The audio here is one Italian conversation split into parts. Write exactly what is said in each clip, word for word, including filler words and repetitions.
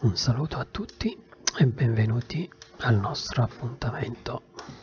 Un saluto a tutti e benvenuti al nostro appuntamento.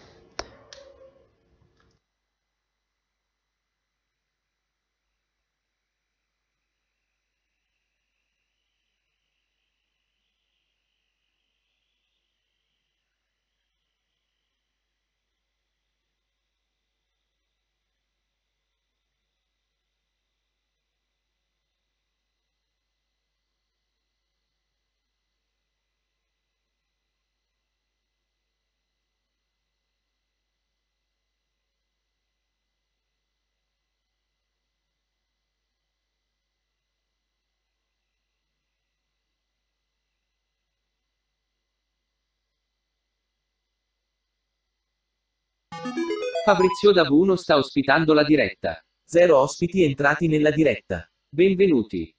Fabrizio da V uno sta ospitando la diretta. Zero ospiti entrati nella diretta. Benvenuti.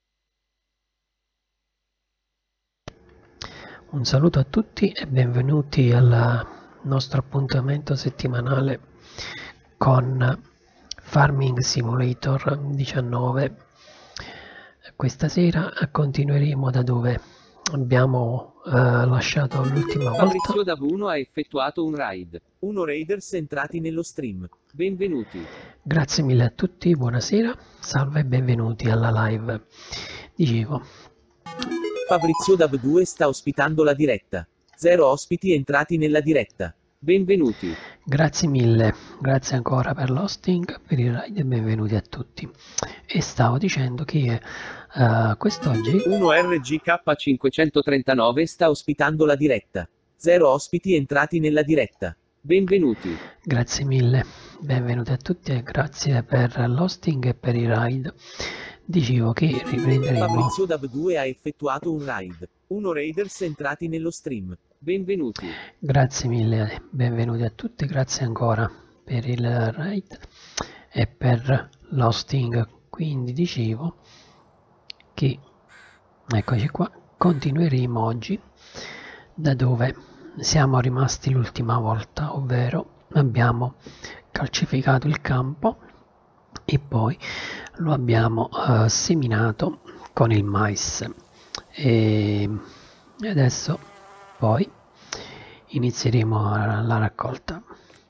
Un saluto a tutti e benvenuti al nostro appuntamento settimanale con Farming Simulator diciannove. Questa sera continueremo da dove abbiamo eh, lasciato l'ultima volta. Fabrizio da V uno ha effettuato un raid. Uno raiders entrati nello stream. Benvenuti. Grazie mille a tutti, buonasera, salve e benvenuti alla live. Dicevo, Fabrizio da V due sta ospitando la diretta. Zero ospiti entrati nella diretta. Benvenuti. grazie mille, grazie ancora per l'hosting, per il raid e benvenuti a tutti. E stavo dicendo che uh, quest'oggi uno R G K cinquecentotrentanove sta ospitando la diretta. Zero ospiti entrati nella diretta. Benvenuti. Grazie mille, benvenuti a tutti e grazie per l'hosting e per il raid. Dicevo che riprenderemo. Fabrizio da V due ha effettuato un raid. Uno raiders entrati nello stream. Benvenuti. Grazie mille, benvenuti a tutti, grazie ancora per il raid e per l'hosting. Quindi dicevo che, eccoci qua, continueremo oggi da dove siamo rimasti l'ultima volta, ovvero abbiamo calcificato il campo e poi lo abbiamo uh, seminato con il mais e adesso poi inizieremo la raccolta.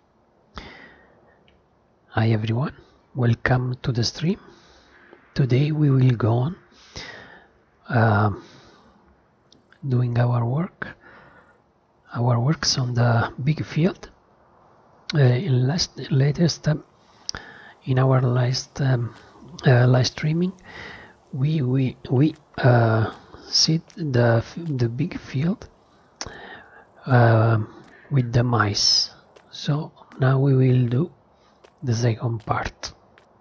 Hi everyone, welcome to the stream. Today we will go on uh, doing our work our works on the big field. Uh, in last latest uh, in our last um, uh, live streaming we we we uh, see the the big field uh, with the mice, so now we will do the second part.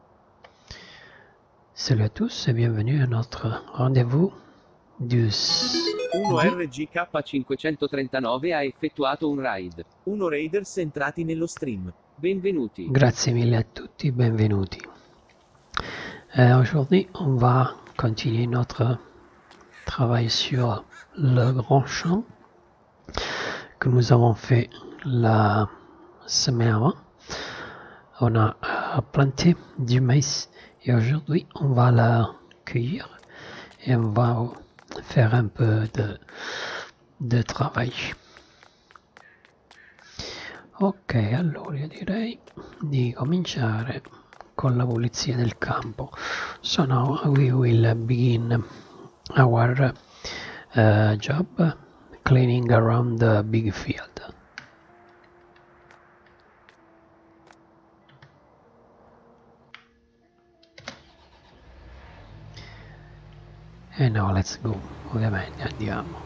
Salut à tous et bienvenue à notre rendez-vous du uno R G K cinquecentotrentanove ha effettuato un raid. Uno raiders entrati nello stream. Benvenuti. Grazie mille à tutti, benvenuti. Euh, Aujourd'hui, on va continuer notre travail sur le grand champ que nous avons fait la semaine avant. On a euh, planté du maïs et aujourd'hui, on va la cueillir et on va faire un peu de, de travail. Ok, allora io direi di cominciare con la pulizia del campo. So now we will begin our uh, job cleaning around the big field. E now let's go, ovviamente andiamo.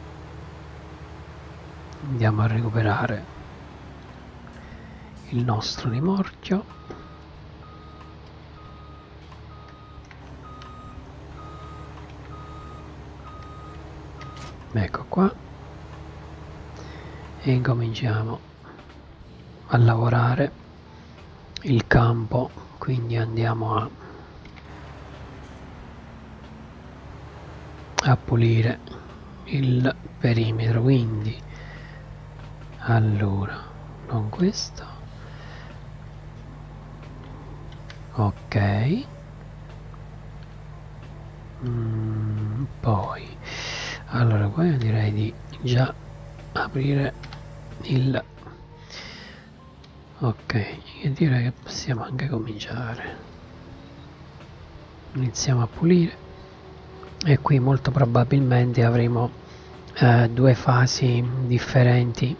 Andiamo a recuperare il nostro rimorchio. Ecco qua. E incominciamo a lavorare il campo, quindi andiamo a a pulire il perimetro, quindi allora non questo, ok, mm, poi Allora qua io direi di già aprire il ok, io direi che possiamo anche cominciare. Iniziamo a pulire e qui molto probabilmente avremo eh, due fasi differenti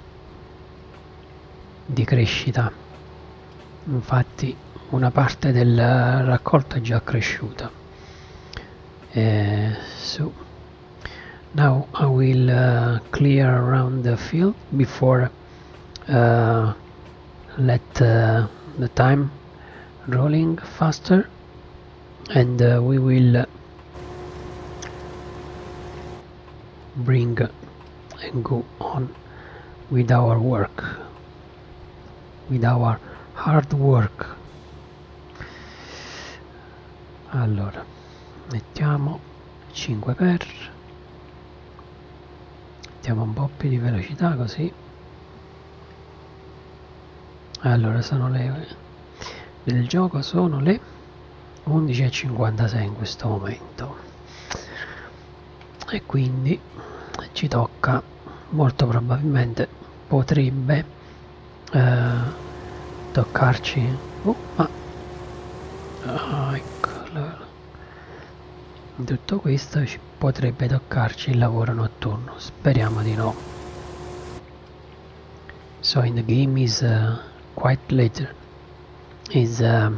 di crescita. Infatti una parte del raccolto è già cresciuta. Uh, so now I will uh, clear around the field before uh, let uh, the time rolling faster, and uh, we will bring and go on with our work, with our hard work. Allora mettiamo cinque per, mettiamo un po' più di velocità così. Allora sono le del gioco sono le undici e cinquantasei in questo momento e quindi ci tocca, molto probabilmente potrebbe eh, toccarci oh, ma ah, ecco, allora. In tutto questo ci potrebbe toccarci il lavoro notturno, speriamo di no. So in the game is uh, quite later, is uh,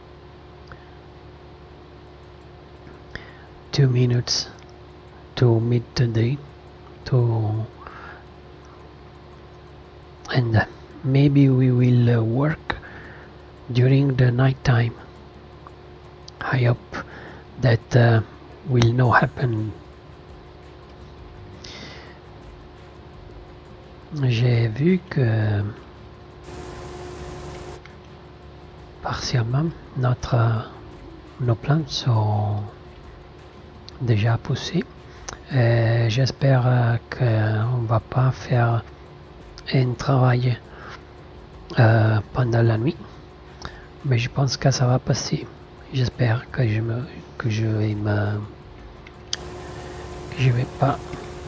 two minutes to midday, to and uh, maybe we will uh, work during the night time. I hope that uh, will not happen. J'ai vu que partiellement notre, nos plantes sont déjà poussées. J'espère qu'on ne va pas faire un travail euh, pendant la nuit, mais je pense que ça va passer. J'espère que je me que je vais me que je vais pas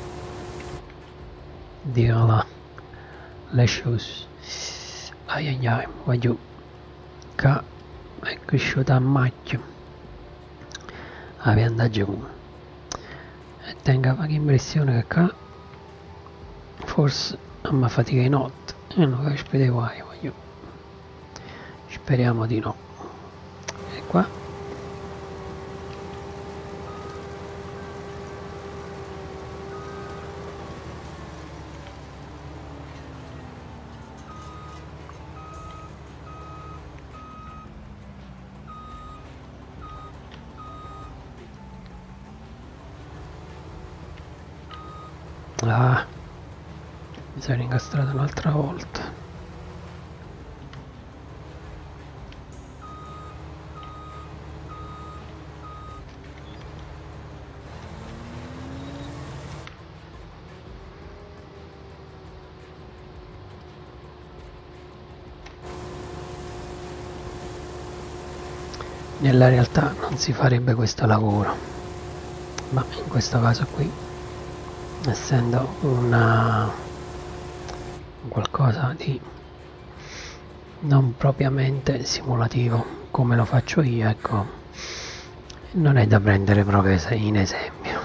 dire là le choses. Ai ai ai, voglio che è cresciuta a maggio la piantagione e tengo la impressione che qua forse non mi fatica di notte e non capisco di guai, voglio speriamo di no. E qua ah, mi sono incastrato un'altra volta. Nella realtà non si farebbe questo lavoro, ma in questo caso qui, essendo una qualcosa di non propriamente simulativo come lo faccio io, ecco, non è da prendere proprio in esempio.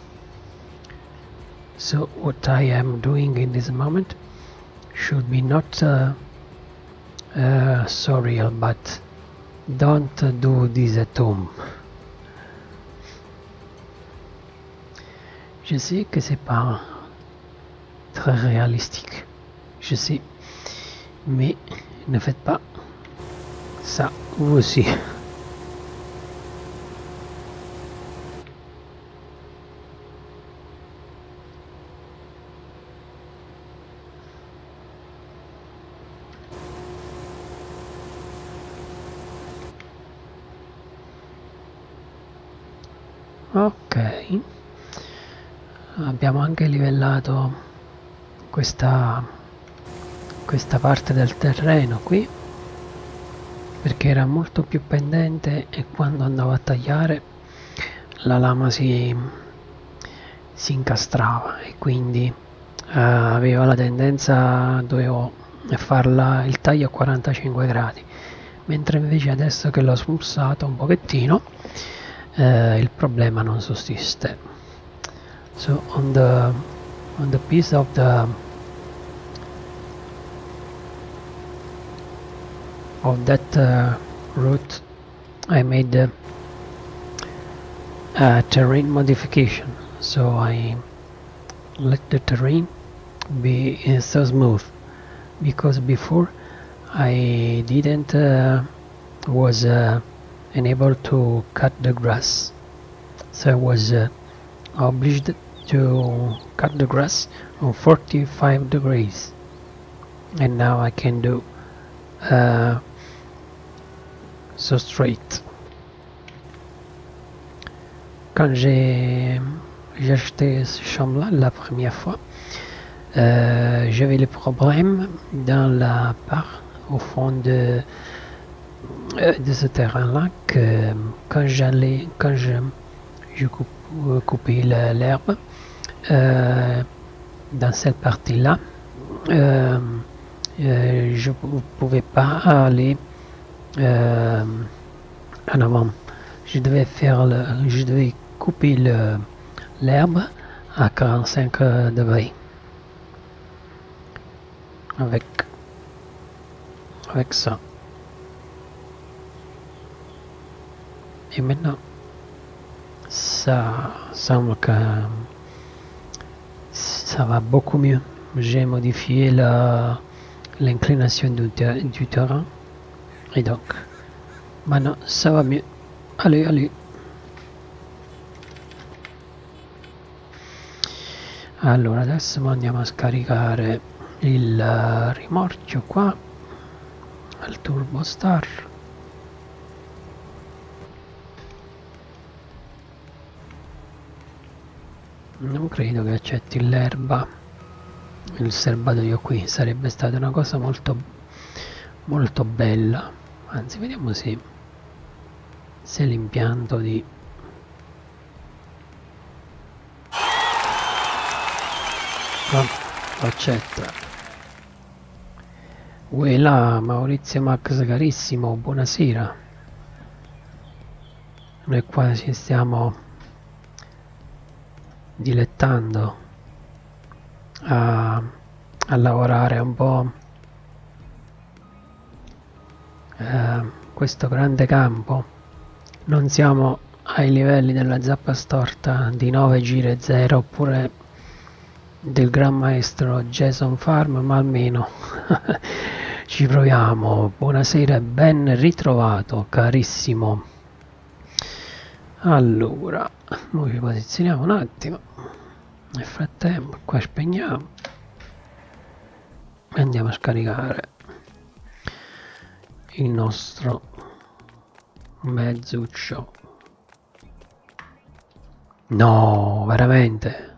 So what I am doing in this moment should be not uh, uh, surreal, but don't do this at home. Je sais que c'est pas très réalistique, je sais, mais ne faites pas ça vous aussi. Ok, abbiamo anche livellato questa, questa parte del terreno qui, perché era molto più pendente e quando andavo a tagliare la lama si, si incastrava e quindi eh, aveva la tendenza, dovevo farla il taglio a quarantacinque gradi, mentre invece adesso che l'ho smussato un pochettino uh, il problema non sussiste. So on the on the piece of the of that uh, route I made uh, a terrain modification, so I let the terrain be uh, so smooth, because before I didn't uh, was uh, enabled to cut the grass, so I was uh, obliged to cut the grass on forty-five degrees, and now I can do uh, so straight. Quand j'ai acheté ce champ-là la première fois, euh, j'avais le problème dans la part au fond de, euh, de ce terrain-là que quand j'allais, quand je, je coupe, coupais l'herbe, euh, dans cette partie-là, euh, euh, je ne pouvais pas aller euh, en avant. Je devais faire le, je devais couper l'herbe à quarante-cinq degrés avec avec ça. Et maintenant ça semble que ça va beaucoup mieux. J'ai modifié l'inclination du, ter du terrain e donc maintenant ça va mieux. Allez, allez. Allora adesso andiamo a scaricare il rimorchio qua al Turbo Star. Non credo che accetti l'erba, il serbatoio qui, sarebbe stata una cosa molto molto bella. Anzi, vediamo se se l'impianto di no, lo accetta. Uela, Maurizio Max carissimo, buonasera. Noi qua ci stiamo dilettando a, a lavorare un po' eh, questo grande campo. Non siamo ai livelli della zappa storta di nove giri zero oppure del gran maestro Jason Farm, ma almeno ci proviamo. Buonasera e ben ritrovato carissimo. Allora, noi ci posizioniamo un attimo, nel frattempo qua spegniamo e andiamo a scaricare il nostro mezzuccio. No, veramente?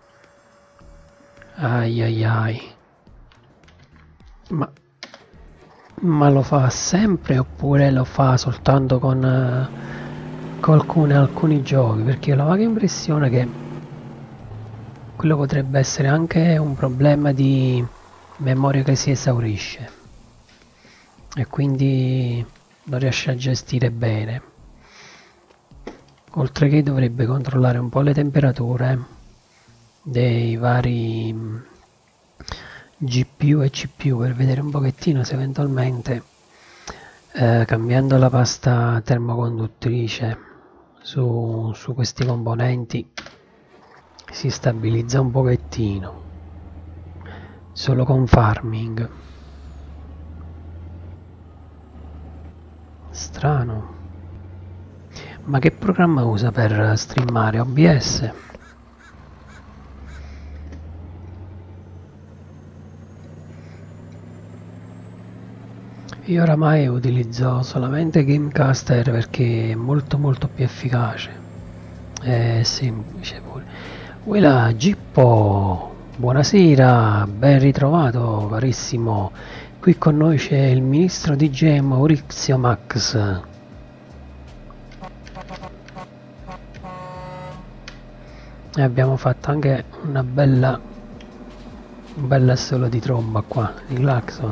Ai ai ai. Ma, ma lo fa sempre oppure lo fa soltanto con, uh, con alcune, alcuni giochi? Perché ho la vaga impressione che quello potrebbe essere anche un problema di memoria che si esaurisce e quindi non riesce a gestire bene, oltre che dovrebbe controllare un po' le temperature dei vari G P U e C P U per vedere un pochettino se eventualmente eh, cambiando la pasta termoconduttrice su, su questi componenti si stabilizza un pochettino. Solo con farming. Strano. Ma che programma usa per streamare? O B S? Io oramai utilizzo solamente Gamecaster perché è molto molto più efficace. È semplice pure. Uela Gippo, buonasera, ben ritrovato carissimo. Qui con noi c'è il ministro D J Maurizio Max. e abbiamo fatto anche una bella un bel assolo di tromba qua, di clacson.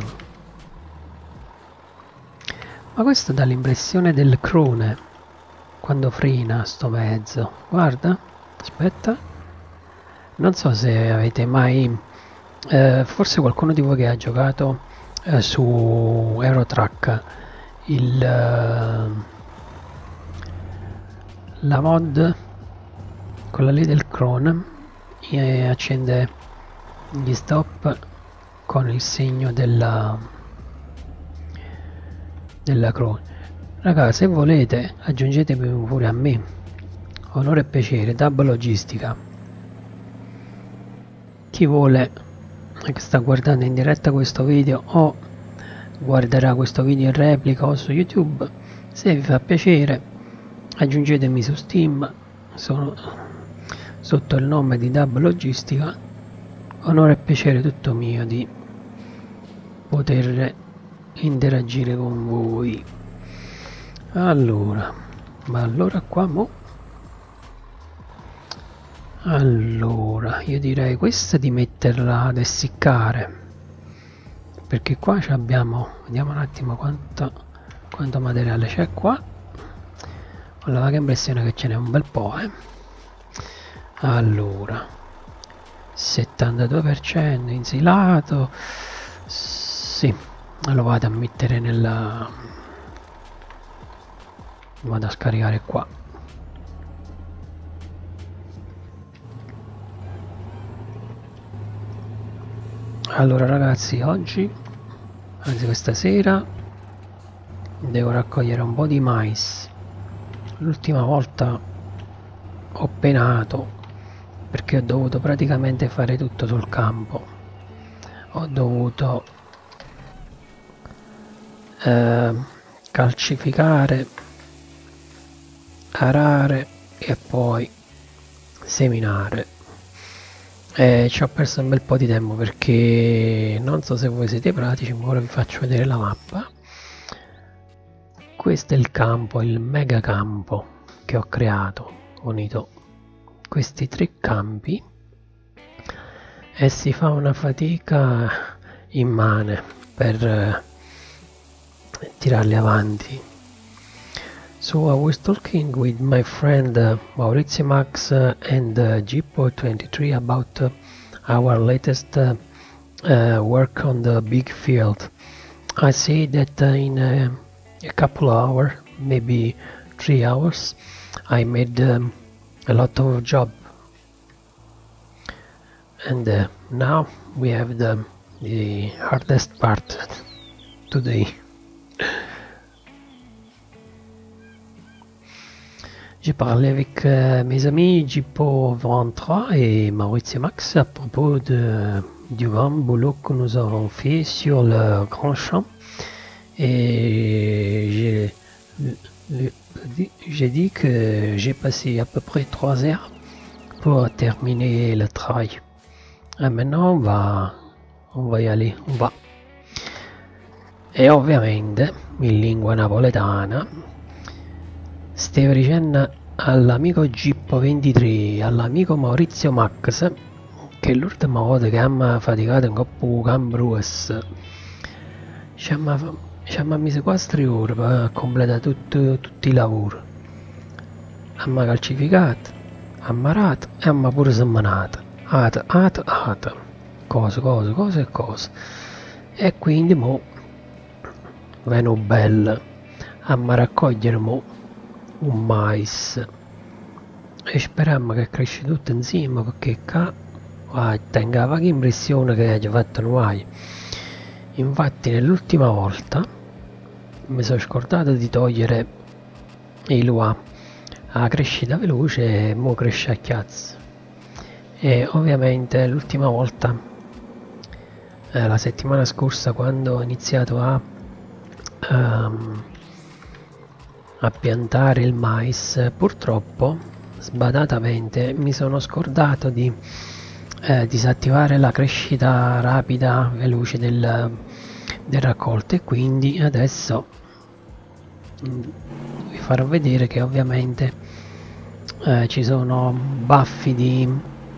Ma questo dà l'impressione del crone quando frena sto mezzo. Guarda, aspetta, non so se avete mai eh, forse qualcuno di voi che ha giocato eh, su Eurotrack il eh, la mod, quella lì del crone, e accende gli stop con il segno della della crone. Ragazzi, se volete aggiungetemi pure a me, onore e piacere. Dab Logistica, chi vuole che sta guardando in diretta questo video o guarderà questo video in replica o su YouTube, se vi fa piacere aggiungetemi su Steam, sono sotto il nome di Dab Logistica. Onore e piacere tutto mio di poter interagire con voi. Allora, ma allora qua mo allora io direi questa di metterla ad essiccare, perché qua abbiamo, vediamo un attimo quanto, quanto materiale c'è qua. Ho la vaga impressione che ce n'è un bel po', eh. Allora, settantadue per cento insilato, sì, lo vado a mettere nella, vado a scaricare qua. Allora ragazzi, oggi, anzi questa sera, devo raccogliere un po' di mais. L'ultima volta ho penato perché ho dovuto praticamente fare tutto sul campo. Ho dovuto eh, calcificare, arare e poi seminare. E ci ho perso un bel po' di tempo perché non so se voi siete pratici, ma ora vi faccio vedere la mappa. Questo è il campo, il mega campo che ho creato. Ho unito questi tre campi e si fa una fatica immane per eh, tirarli avanti. So I was talking with my friend uh, Maurizio Max uh, and uh, Gippo twenty-three about uh, our latest uh, uh, work on the big field. I see that uh, in uh, a couple of hours, maybe three hours, I made um, a lot of job. And uh, now we have the, the hardest part today. J'ai parlé avec euh, mes amis Gippo vingt-trois et Maurizio Max à propos de, du grand boulot que nous avons fait sur le grand champ. Et j'ai dit que j'ai passé à peu près trois heures pour terminer le travail. Et maintenant on va, on va y aller, on va. E ovviamente in lingua napoletana stavo dicendo all'amico Gippo ventitré, all'amico Maurizio Max, che l'ultima volta che abbiamo faticato in coppa Cambrues ci abbiamo messo quattro ore per completare tutto, tutti i lavori. Abbiamo calcificato, abbiamo arato e abbiamo pure seminato. Ata, ata, ata. Cose, cose, cose e cose. E quindi mo veno bello. Abbiamo raccogliere mo un mais e speriamo che cresce tutto insieme, perché qua ah, tengo la vaga impressione che hagi fatto noi. Infatti nell'ultima volta mi sono scordato di togliere il U A, la crescita veloce, e mo cresce a chiazzo. E ovviamente l'ultima volta eh, la settimana scorsa, quando ho iniziato a um, a piantare il mais, purtroppo sbadatamente mi sono scordato di eh, disattivare la crescita rapida veloce del, del raccolto, e quindi adesso mh, vi farò vedere che ovviamente eh, ci sono baffi di,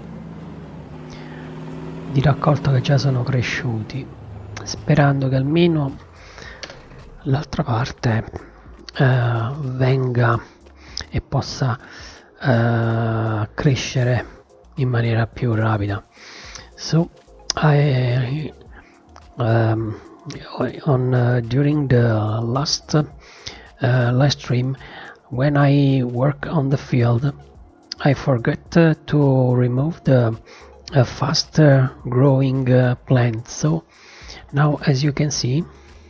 di raccolto che già sono cresciuti, sperando che almeno l'altra parte eh, venga e possa eh, crescere in maniera più rapida. So I um, on uh, during the last uh, live stream, when I work on the field, I forgot uh, to remove the uh, faster growing uh, plant. So now, as you can see,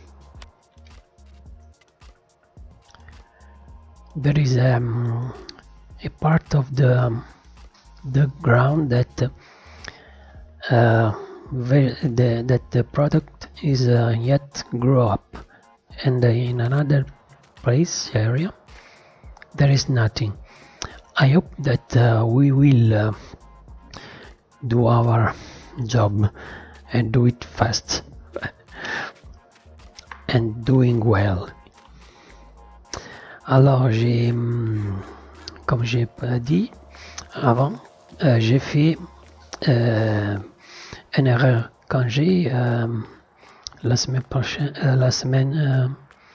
there is um, a part of the the ground that uh, the, that the product is uh, yet grow up, and uh, in another place area there is nothing. I hope that uh, we will uh, do our job and do it fast and doing well. Alors j'ai, comme j'ai dit avant, euh, j'ai fait euh, une erreur quand j'ai euh, la semaine prochaine, euh, la semaine, euh,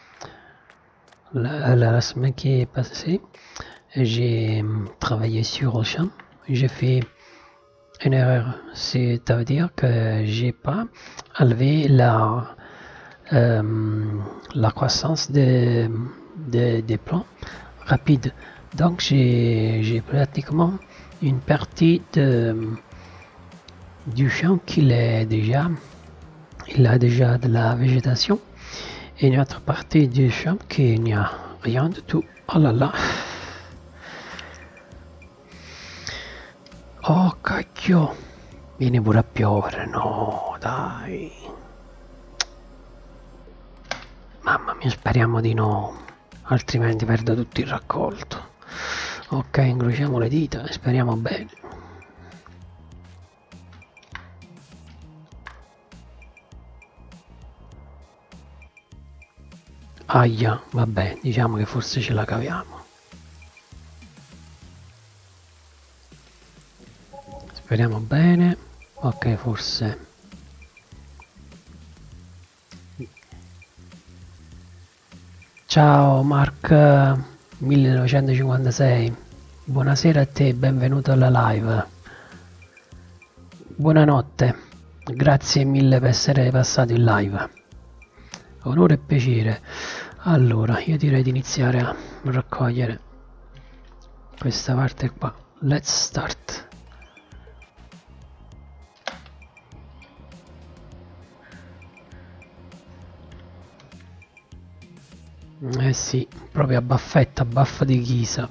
la, la, la semaine qui est passée, j'ai travaillé sur le champ. J'ai fait une erreur, ça veut dire que j'ai pas enlevé la euh, la croissance des de, de plants rapide. Donc j'ai pratiquement une partie de, du champ qui est déjà, il a déjà de la végétation, et une autre partie du champ qui n'y a rien du tout. Oh là là. Oh cacchio, viene pure a piovere, no dai. Mamma mia, speriamo di no, altrimenti perdo tutto il raccolto. Ok, incrociamo le dita e speriamo bene. Aia, vabbè, diciamo che forse ce la caviamo. Speriamo bene. Ok, forse. Ciao Mark millenovecentocinquantasei, buonasera a te, benvenuto alla live. Buonanotte, grazie mille per essere passato in live. Onore e piacere. Allora, io direi di iniziare a raccogliere questa parte qua. Let's start. Eh sì, proprio a baffetta, a baffa di ghisa.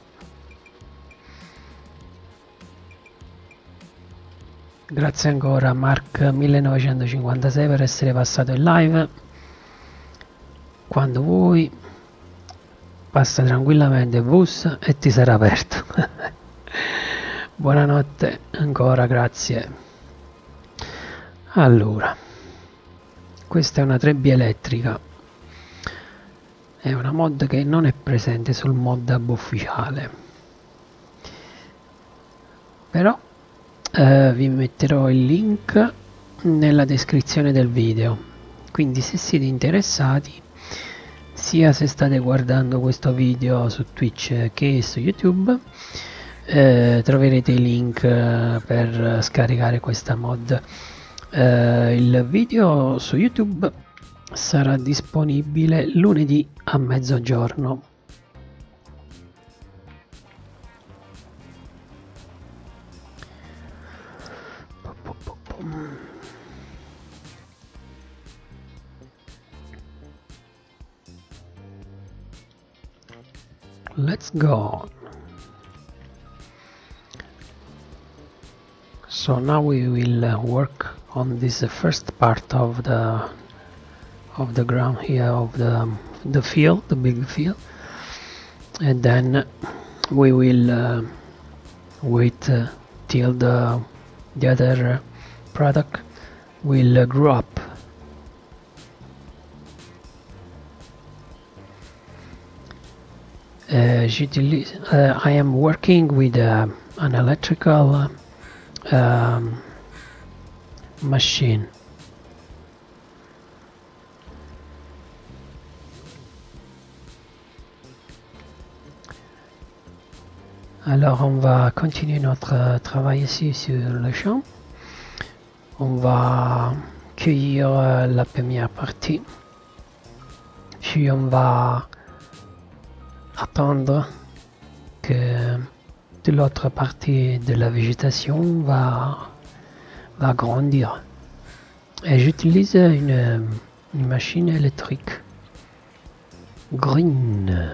Grazie ancora Mark millenovecentocinquantasei per essere passato in live. Quando vuoi passa tranquillamente, bussa e ti sarà aperto. Buonanotte ancora, grazie. Allora, questa è una trebbia elettrica. È una mod che non è presente sul mod hub ufficiale, però eh, vi metterò il link nella descrizione del video, quindi se siete interessati, sia se state guardando questo video su Twitch che su YouTube, eh, troverete i link per scaricare questa mod. Eh, il video su YouTube sarà disponibile lunedì a mezzogiorno. Let's go. So now we will work on this first part of the of the ground here, of the the field, the big field, and then we will uh, wait uh, till the the other uh, product will uh, grow up. uh, j'utilise, uh, I am working with uh, an electrical uh, um, machine. Alors on va continuer notre travail ici sur le champ. On va cueillir la première partie, puis on va attendre que toute l'autre partie de la végétation va, va grandir. Et j'utilise une, une machine électrique green.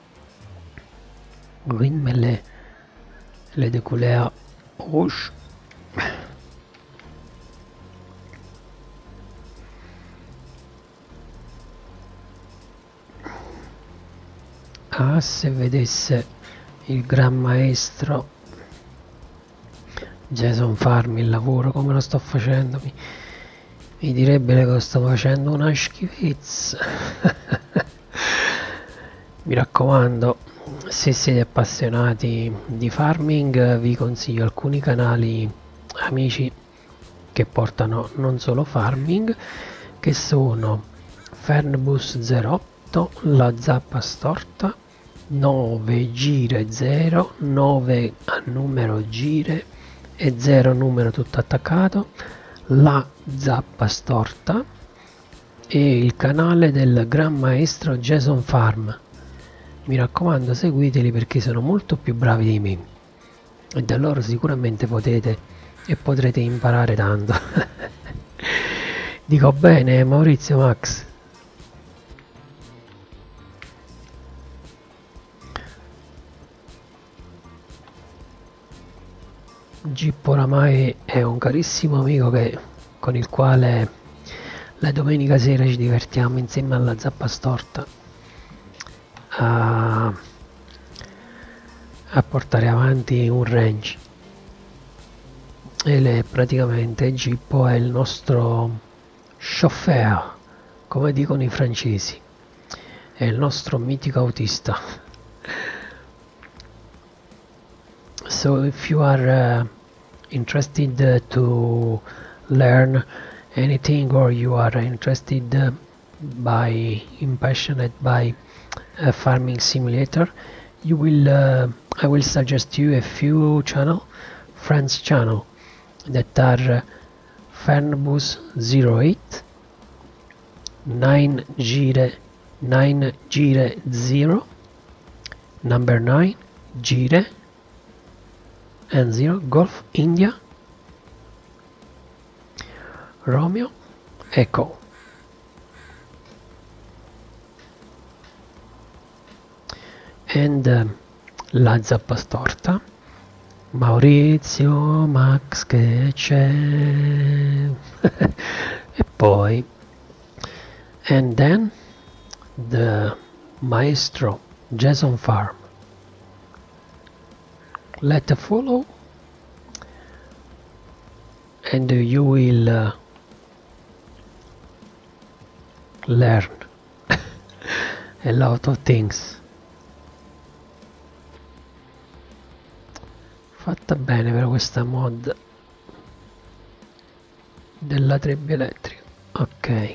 Green, mais elle est, elle est de couleur rouge. Ah, se vedesse il gran maestro Jason Farm il lavoro come lo sto facendo, mi, mi direbbe che lo sto facendo una schifezza. Mi raccomando, se siete appassionati di farming, vi consiglio alcuni canali amici che portano non solo farming, che sono Fernbus zero otto, la zappa storta, nove gire zero, nove a numero gire e zero numero tutto attaccato, la zappa storta e il canale del gran maestro Jason Farm. Mi raccomando, seguiteli perché sono molto più bravi di me e da loro sicuramente potete e potrete imparare tanto. Dico bene, Maurizio Max? Gippo oramai è un carissimo amico che, con il quale la domenica sera ci divertiamo insieme alla zappa storta a, a portare avanti un range. E le, praticamente Gippo è il nostro chauffeur, come dicono i francesi, è il nostro mitico autista. So if you are uh, interested uh, to learn anything, or you are interested uh, by impassioned by a farming simulator, you will uh, I will suggest you a few channel, friends channel, that are uh, Fernbus zero eight, nine Gire nine Gire zero, number nine Gire and zero, Golf India Romeo Echo. And uh, la zappa storta, Maurizio Max che c'è. E poi and then the maestro Jason Farm. Let follow and you will uh, learn a lot of things. Fatta bene per questa mod della trebbia elettrica. Ok,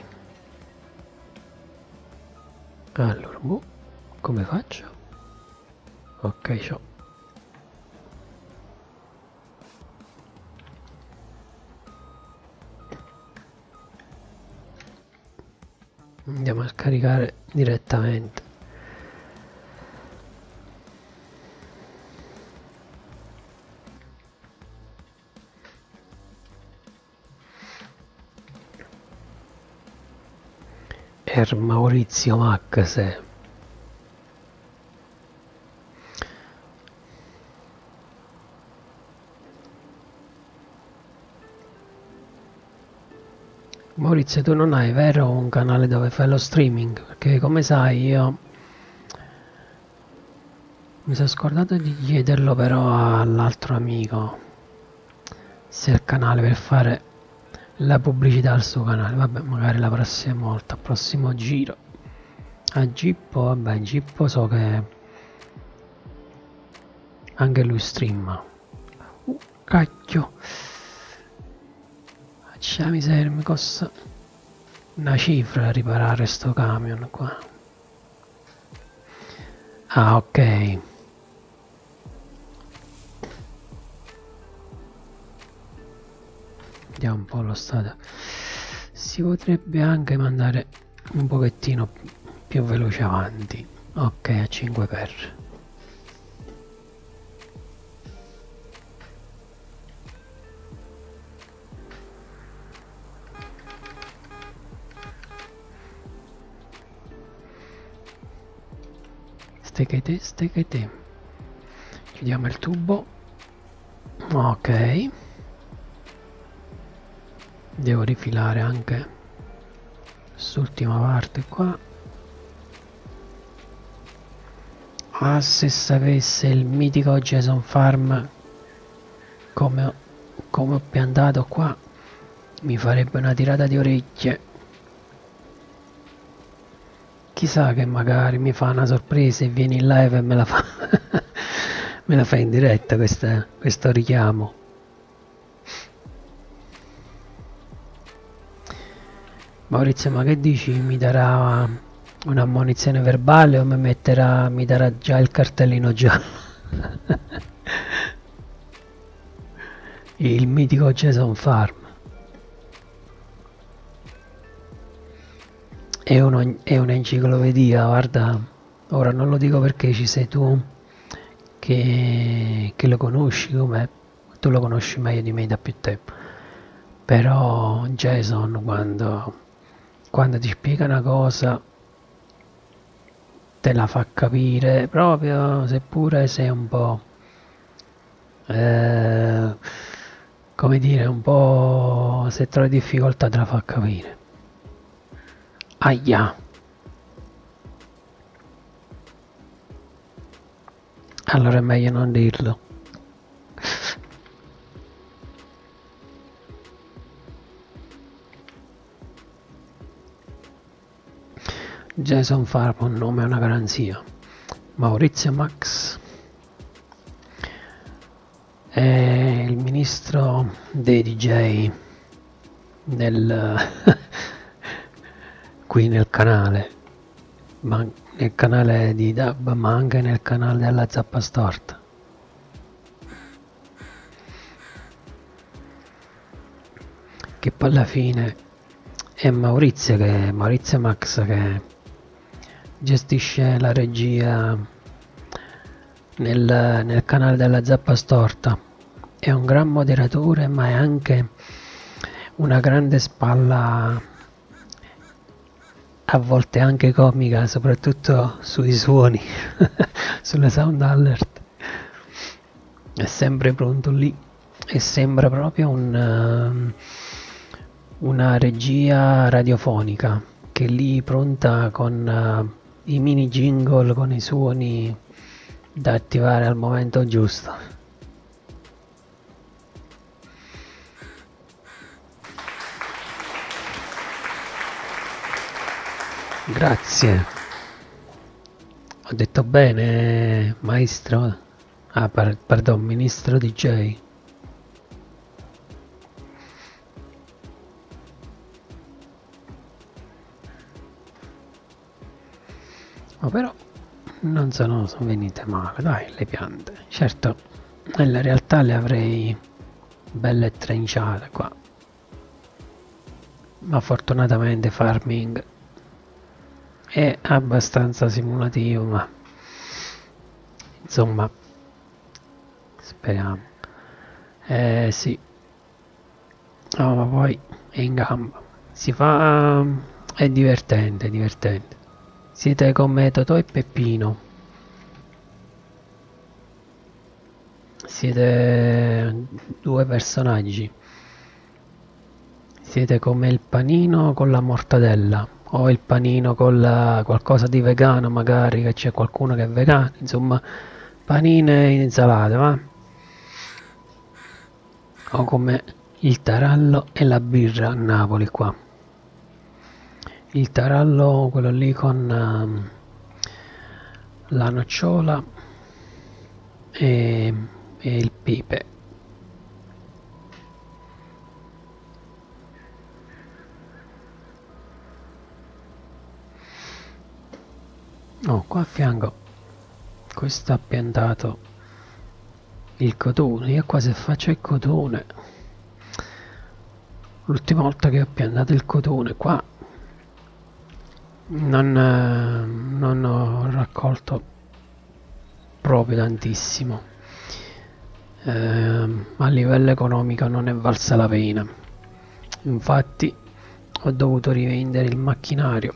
allora boh, come faccio? Ok, ciao. Andiamo a scaricare direttamente. Er Maurizio Max. Maurizio, tu non hai, vero, un canale dove fai lo streaming? Perché come sai io mi sono scordato di chiederlo però all'altro amico se il canale per fare la pubblicità al suo canale. Vabbè, magari la prossima volta, al prossimo giro. A Gippo, vabbè, Gippo so che anche lui streama. Uh, cacchio, faccia miseria, mi costa una cifra riparare sto camion qua. Ah, ok. Vediamo un po' lo stato. Si potrebbe anche mandare un pochettino più veloce avanti. Ok, a cinque per. Stecchete, stecchete. Chiudiamo il tubo. Ok. Devo rifilare anche quest'ultima parte qua. Ah, se sapesse il mitico Jason Farm come, come ho piantato qua, mi farebbe una tirata di orecchie. Chissà che magari mi fa una sorpresa e viene in live e me la fa me la fa in diretta questa, questo richiamo. Maurizio, ma che dici? Mi darà un'ammonizione verbale o mi metterà, mi darà già il cartellino giallo? Il mitico Jason Farm è, uno, è un'enciclopedia, guarda. Ora non lo dico perché ci sei tu che, che lo conosci, come tu lo conosci meglio di me da più tempo, però Jason quando quando ti spiega una cosa te la fa capire proprio, seppure sei un po' eh, come dire, un po' se trovi difficoltà te la fa capire. Aia, allora è meglio non dirlo. Jason Farm, un nome è una garanzia. Maurizio Max è il ministro dei D J nel qui nel canale, ma nel canale di Dub, ma anche nel canale della Zappa Storta. Che poi alla fine è Maurizio che Maurizio Max che gestisce la regia nel, nel canale della Zappa Storta. È un gran moderatore, ma è anche una grande spalla, a volte anche comica, soprattutto sui suoni, sulle sound alert. È sempre pronto lì e sembra proprio un, uh, una regia radiofonica che è lì pronta con uh, i mini jingle, con i suoni da attivare al momento giusto. Grazie. Ho detto bene, maestro? Ah, par pardon, ministro D J. Oh, però non sono, sono venite male, dai, le piante. Certo, nella realtà le avrei belle trinciate qua. Ma fortunatamente farming è abbastanza simulativo, ma insomma, speriamo. Eh sì, no, ma poi è in gamba. Si fa... è divertente, è divertente. Siete come Totò e Peppino. Siete due personaggi. Siete come il panino con la mortadella o il panino con la, qualcosa di vegano, magari che c'è qualcuno che è vegano, insomma, panine in insalata, va? O come il tarallo e la birra a Napoli qua. Il tarallo, quello lì con um, la nocciola e, e il pepe. Oh, qua a fianco questo ha piantato il cotone. Io qua se faccio il cotone, l'ultima volta che ho piantato il cotone qua non, non ho raccolto proprio tantissimo. Eh, a livello economico non è valsa la pena, infatti ho dovuto rivendere il macchinario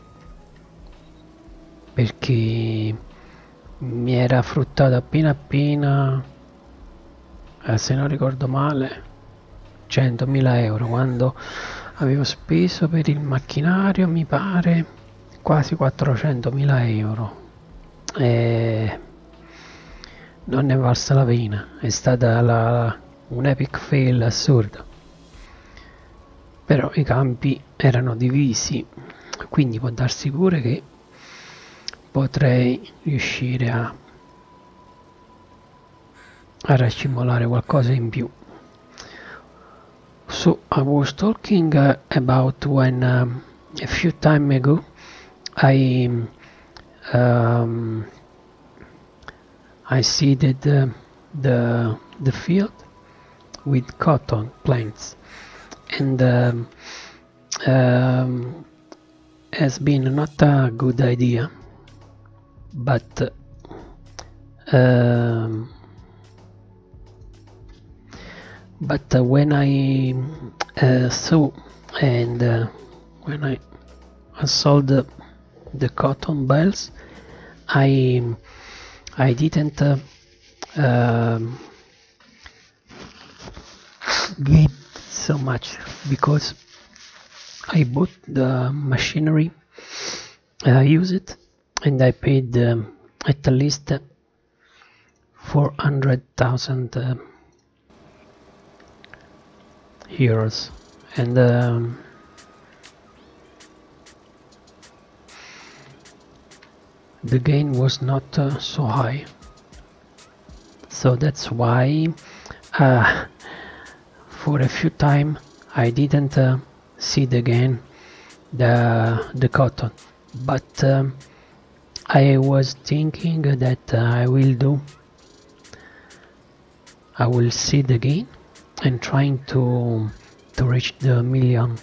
perché mi era fruttato appena appena, eh, se non ricordo male, centomila euro, quando avevo speso per il macchinario mi pare quasi quattrocentomila euro. E non ne è valsa la pena, è stata la, un epic fail assurdo. Però i campi erano divisi, quindi può darsi pure che potrei riuscire a, a racimolare qualcosa in più. So I was talking uh, about when um, a few time ago I um, I seeded uh, the the field with cotton plants, and um, um, has been not a good idea, but um, but uh, when I uh, saw and uh, when I, I sold the, the cotton bales, I I didn't uh, um, get so much because I bought the machinery, I use it, and I paid um, at least four hundred thousand uh, euros, and um, the gain was not uh, so high, so that's why uh, for a few time I didn't uh, seed again the the cotton, but um, I was thinking that uh, I will do I will seed again and trying to to reach the million,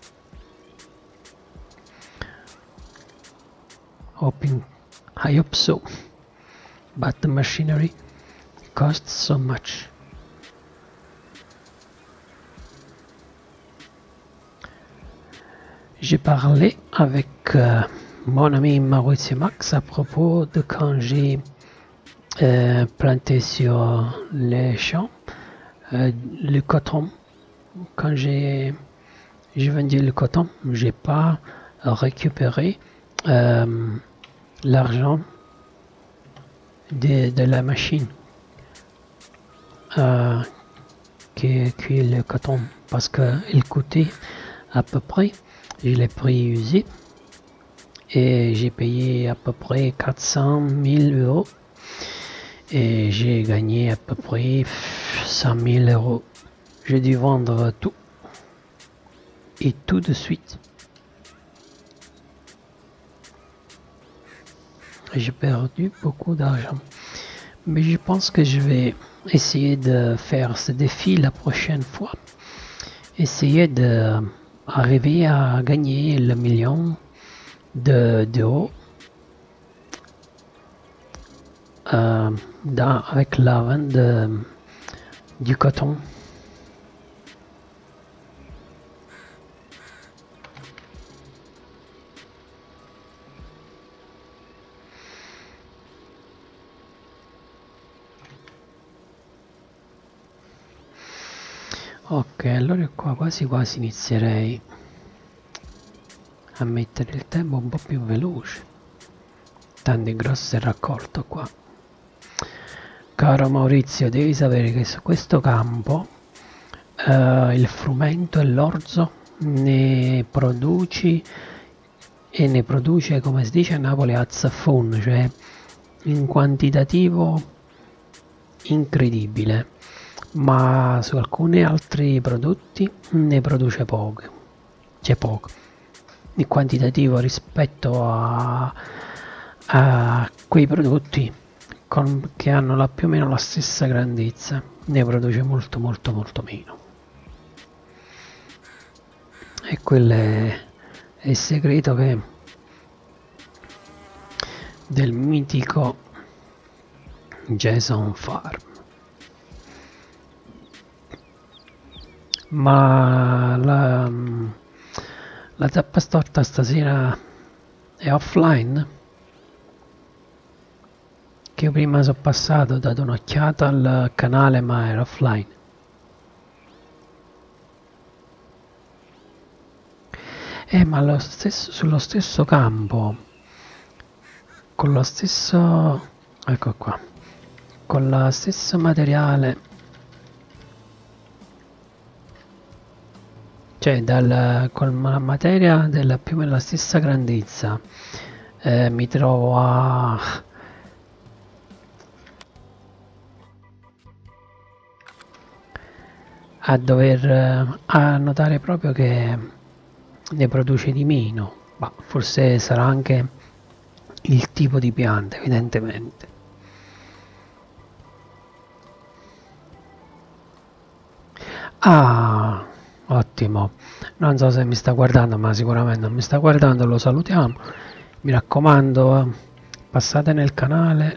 hoping I hope so, but the machinery costs so much. J'ai parlé avec euh, mon ami Maurizio Max à propos de quand j'ai euh, planté sur les champs euh, le coton. Quand j'ai j'ai vendu le coton, j'ai pas récupéré euh, l'argent de, de la machine euh, qui cuit le coton, parce qu'il coûtait à peu près, je l'ai pris usé et j'ai payé à peu près quatre cent mille euros et j'ai gagné à peu près cent mille euros. J'ai dû vendre tout et tout de suite. J'ai perdu beaucoup d'argent, mais je pense que je vais essayer de faire ce défi la prochaine fois, essayer d'arriver à gagner le million d'euros euh, avec la vente de, du coton. Ok, allora qua quasi quasi inizierei a mettere il tempo un po' più veloce, tanto è grosso il raccolto qua. Caro Maurizio, devi sapere che su questo campo eh, il frumento e l'orzo ne produci e ne produce, come si dice a Napoli, a zaffon, cioè in quantitativo incredibile, ma su alcuni altri prodotti ne produce poco, c'è poco in quantitativo rispetto a, a quei prodotti con, che hanno la, più o meno la stessa grandezza, ne produce molto molto molto meno. E quello è, è il segreto che del mitico Jason Farm. Ma la, la zappa storta stasera è offline? Che io prima sono passato, ho dato un'occhiata al canale, ma era offline. Eh, ma lo stesso, sullo stesso campo, con lo stesso, ecco qua, con lo stesso materiale, cioè dal, con la materia della più o meno la stessa grandezza, eh, mi trovo a a dover a notare proprio che ne produce di meno, ma forse sarà anche il tipo di pianta, evidentemente. Ah, ottimo, non so se mi sta guardando, ma sicuramente non mi sta guardando, lo salutiamo. Mi raccomando, passate nel canale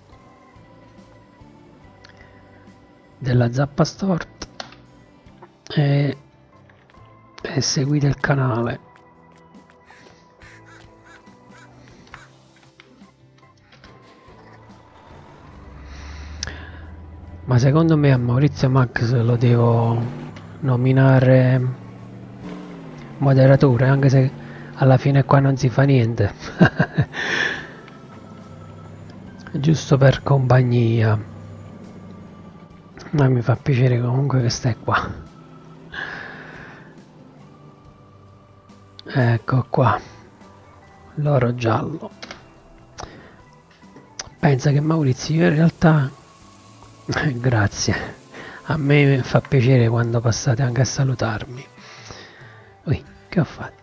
della Zappa Storta e, e seguite il canale. Ma secondo me a Maurizio Max lo devo nominare moderatore, anche se alla fine qua non si fa niente. Giusto per compagnia. Ma mi fa piacere comunque che stai qua. Ecco qua. L'oro giallo. Pensa che Maurizio in realtà... Grazie. A me fa piacere quando passate anche a salutarmi. Ui, che ho fatto?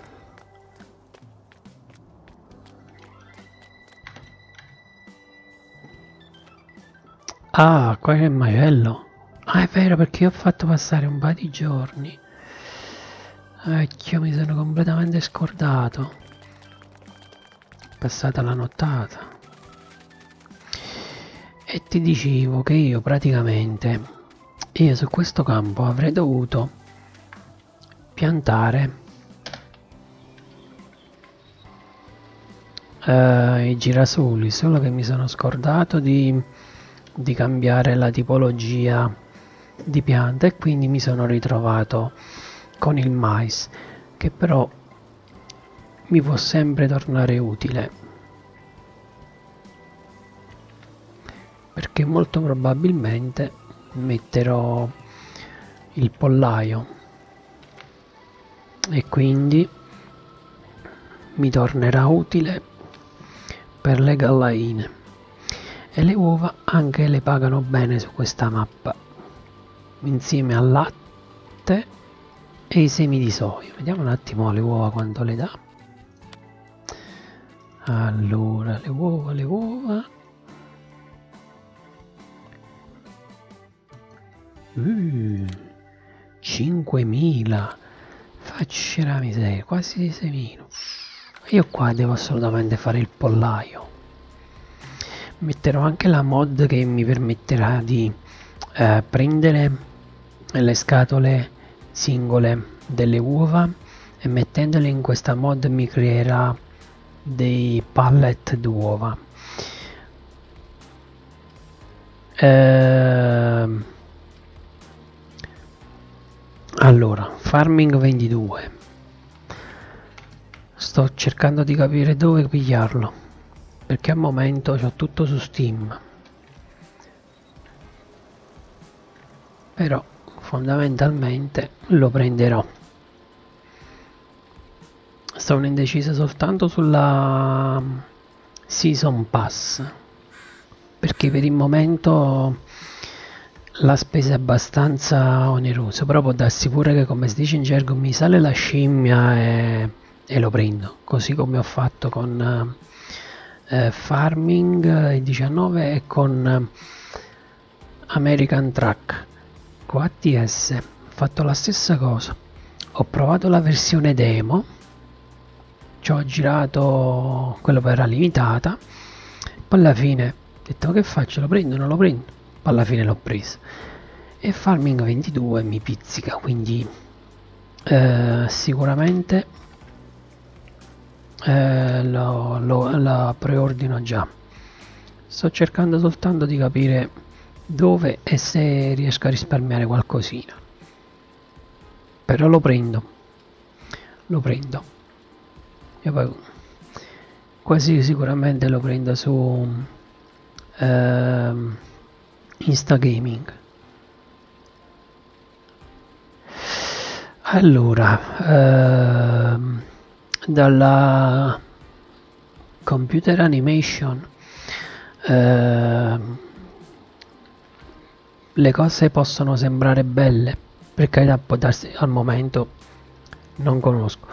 Ah, qua c'è il macello. Ah, è vero, perché ho fatto passare un paio di giorni. Ecco, mi sono completamente scordato. Passata la nottata. E ti dicevo che io praticamente, io su questo campo avrei dovuto piantare eh, i girasoli, solo che mi sono scordato di, di cambiare la tipologia di pianta e quindi mi sono ritrovato con il mais, che però mi può sempre tornare utile, perché molto probabilmente metterò il pollaio e quindi mi tornerà utile per le gallaine, e le uova anche le pagano bene su questa mappa insieme al latte e i semi di soia. Vediamo un attimo le uova quanto le dà. Allora, le uova, le uova Uh, cinquemila, faccia la miseria, quasi seimila. Io qua devo assolutamente fare il pollaio. Metterò anche la mod che mi permetterà di eh, prendere le scatole singole delle uova e mettendole in questa mod mi creerà dei pallet d'uova. Ehm Allora, Farming ventidue, sto cercando di capire dove pigliarlo, perché al momento ho tutto su Steam, però fondamentalmente lo prenderò. Sono indeciso soltanto sulla Season Pass, perché per il momento la spesa è abbastanza onerosa, però può darsi pure che, come si dice in gergo, mi sale la scimmia e, e lo prendo, così come ho fatto con eh, Farming diciannove e con eh, American Truck con A T S. Ho fatto la stessa cosa, ho provato la versione demo, ci ho girato quello per la limitata, poi alla fine ho detto: che faccio, lo prendo, non lo prendo? Poi alla fine l'ho preso, e Farming ventidue mi pizzica, quindi eh, sicuramente eh, lo, lo, la preordino già. Sto cercando soltanto di capire dove e se riesco a risparmiare qualcosina, però lo prendo, lo prendo. E poi quasi sicuramente lo prendo su ehm, Instagaming. Allora, ehm, dalla Computer Animation ehm, le cose possono sembrare belle, per carità, può darsi, al momento non conosco.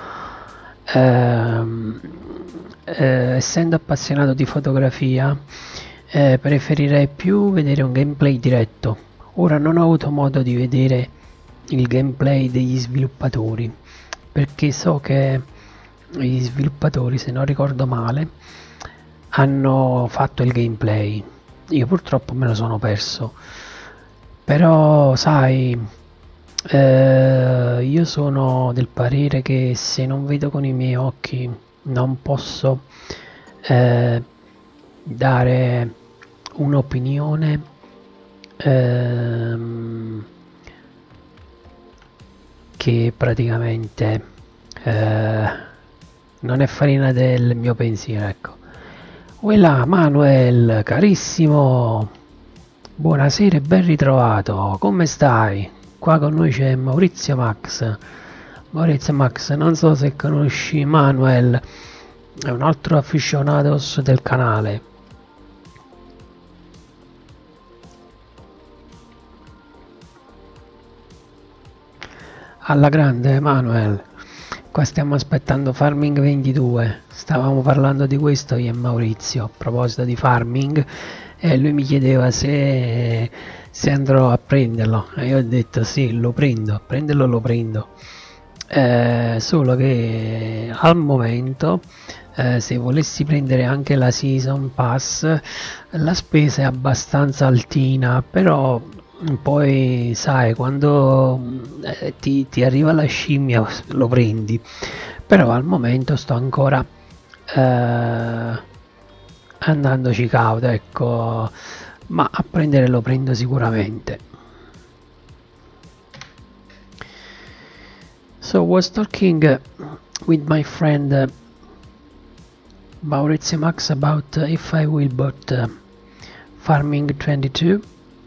Ehm, eh, essendo appassionato di fotografia, eh, preferirei più vedere un gameplay diretto. Ora non ho avuto modo di vedere il gameplay degli sviluppatori, perché so che gli sviluppatori, se non ricordo male, hanno fatto il gameplay. Io purtroppo me lo sono perso, però sai, eh, io sono del parere che se non vedo con i miei occhi non posso eh, dare un'opinione ehm, che praticamente eh, non è farina del mio pensiero, ecco. Uela Manuel, carissimo, buonasera e ben ritrovato, come stai? Qua con noi c'è Maurizio Max. Maurizio Max, non so se conosci Manuel, è un altro aficionados del canale. Alla grande Manuel, qua stiamo aspettando Farming ventidue, stavamo parlando di questo io e Maurizio a proposito di Farming, e lui mi chiedeva se, se andrò a prenderlo, e io ho detto sì, lo prendo, a prenderlo lo prendo, eh, solo che al momento eh, se volessi prendere anche la Season Pass la spesa è abbastanza altina, però poi sai, quando eh, ti, ti arriva la scimmia lo prendi, però al momento sto ancora eh, andandoci cauto, ecco, ma a prendere lo prendo sicuramente. So was talking uh, with my friend uh, Maurizio Max about uh, if I will bought uh, Farming twenty-two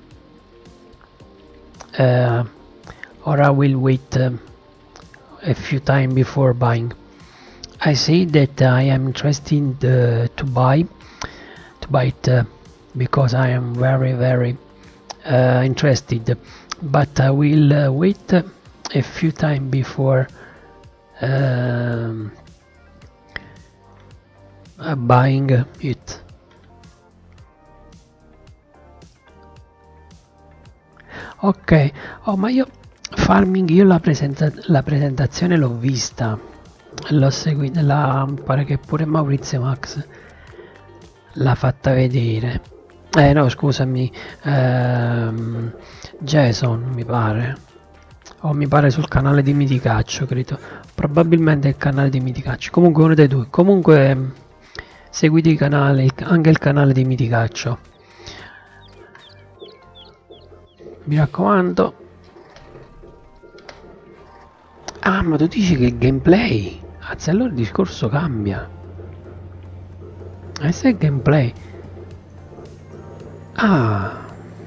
Uh, or I will wait uh, a few time before buying. I say that I am interested uh, to buy to buy it uh, because I am very very uh, interested, but I will uh, wait uh, a few time before um, uh, buying it. Ok, oh, ma io Farming, io la, presenta la presentazione l'ho vista, l'ho seguita, la, pare che pure Maurizio Max l'ha fatta vedere. Eh no, scusami, ehm, Jason mi pare, o mi pare sul canale di Miticaccio, credo, probabilmente il canale di Miticaccio, comunque uno dei due, comunque seguite i canali, anche il canale di Miticaccio. Mi raccomando. Ah, ma tu dici che il gameplay, anzi allora il discorso cambia. E se il gameplay, ah,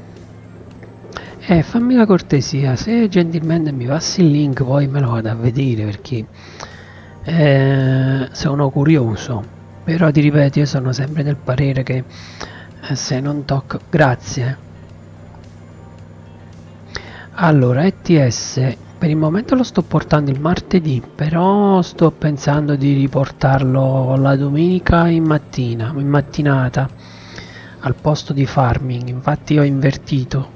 eh fammi la cortesia, se gentilmente mi passi il link poi me lo vado a vedere, perché eh, sono curioso. Però ti ripeto, io sono sempre del parere che eh, se non tocco, grazie. Allora, E T S per il momento lo sto portando il martedì, però sto pensando di riportarlo la domenica in mattina, in mattinata, al posto di farming. Infatti ho invertito.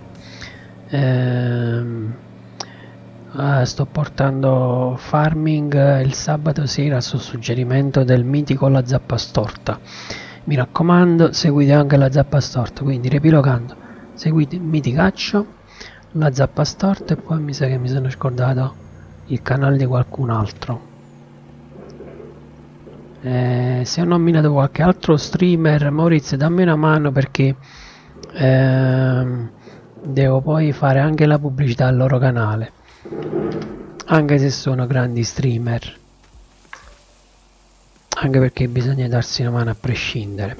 Ehm, eh, sto portando farming il sabato sera su suggerimento del mitico La Zappa Storta. Mi raccomando, seguite anche La Zappa Storta, quindi riepilogando, seguite Miticaccio, La Zappa Storta, e poi mi sa che mi sono scordato il canale di qualcun altro. Eh, se ho nominato qualche altro streamer, Maurizio, dammi una mano, perché ehm, devo poi fare anche la pubblicità al loro canale, anche se sono grandi streamer, anche perché bisogna darsi una mano a prescindere.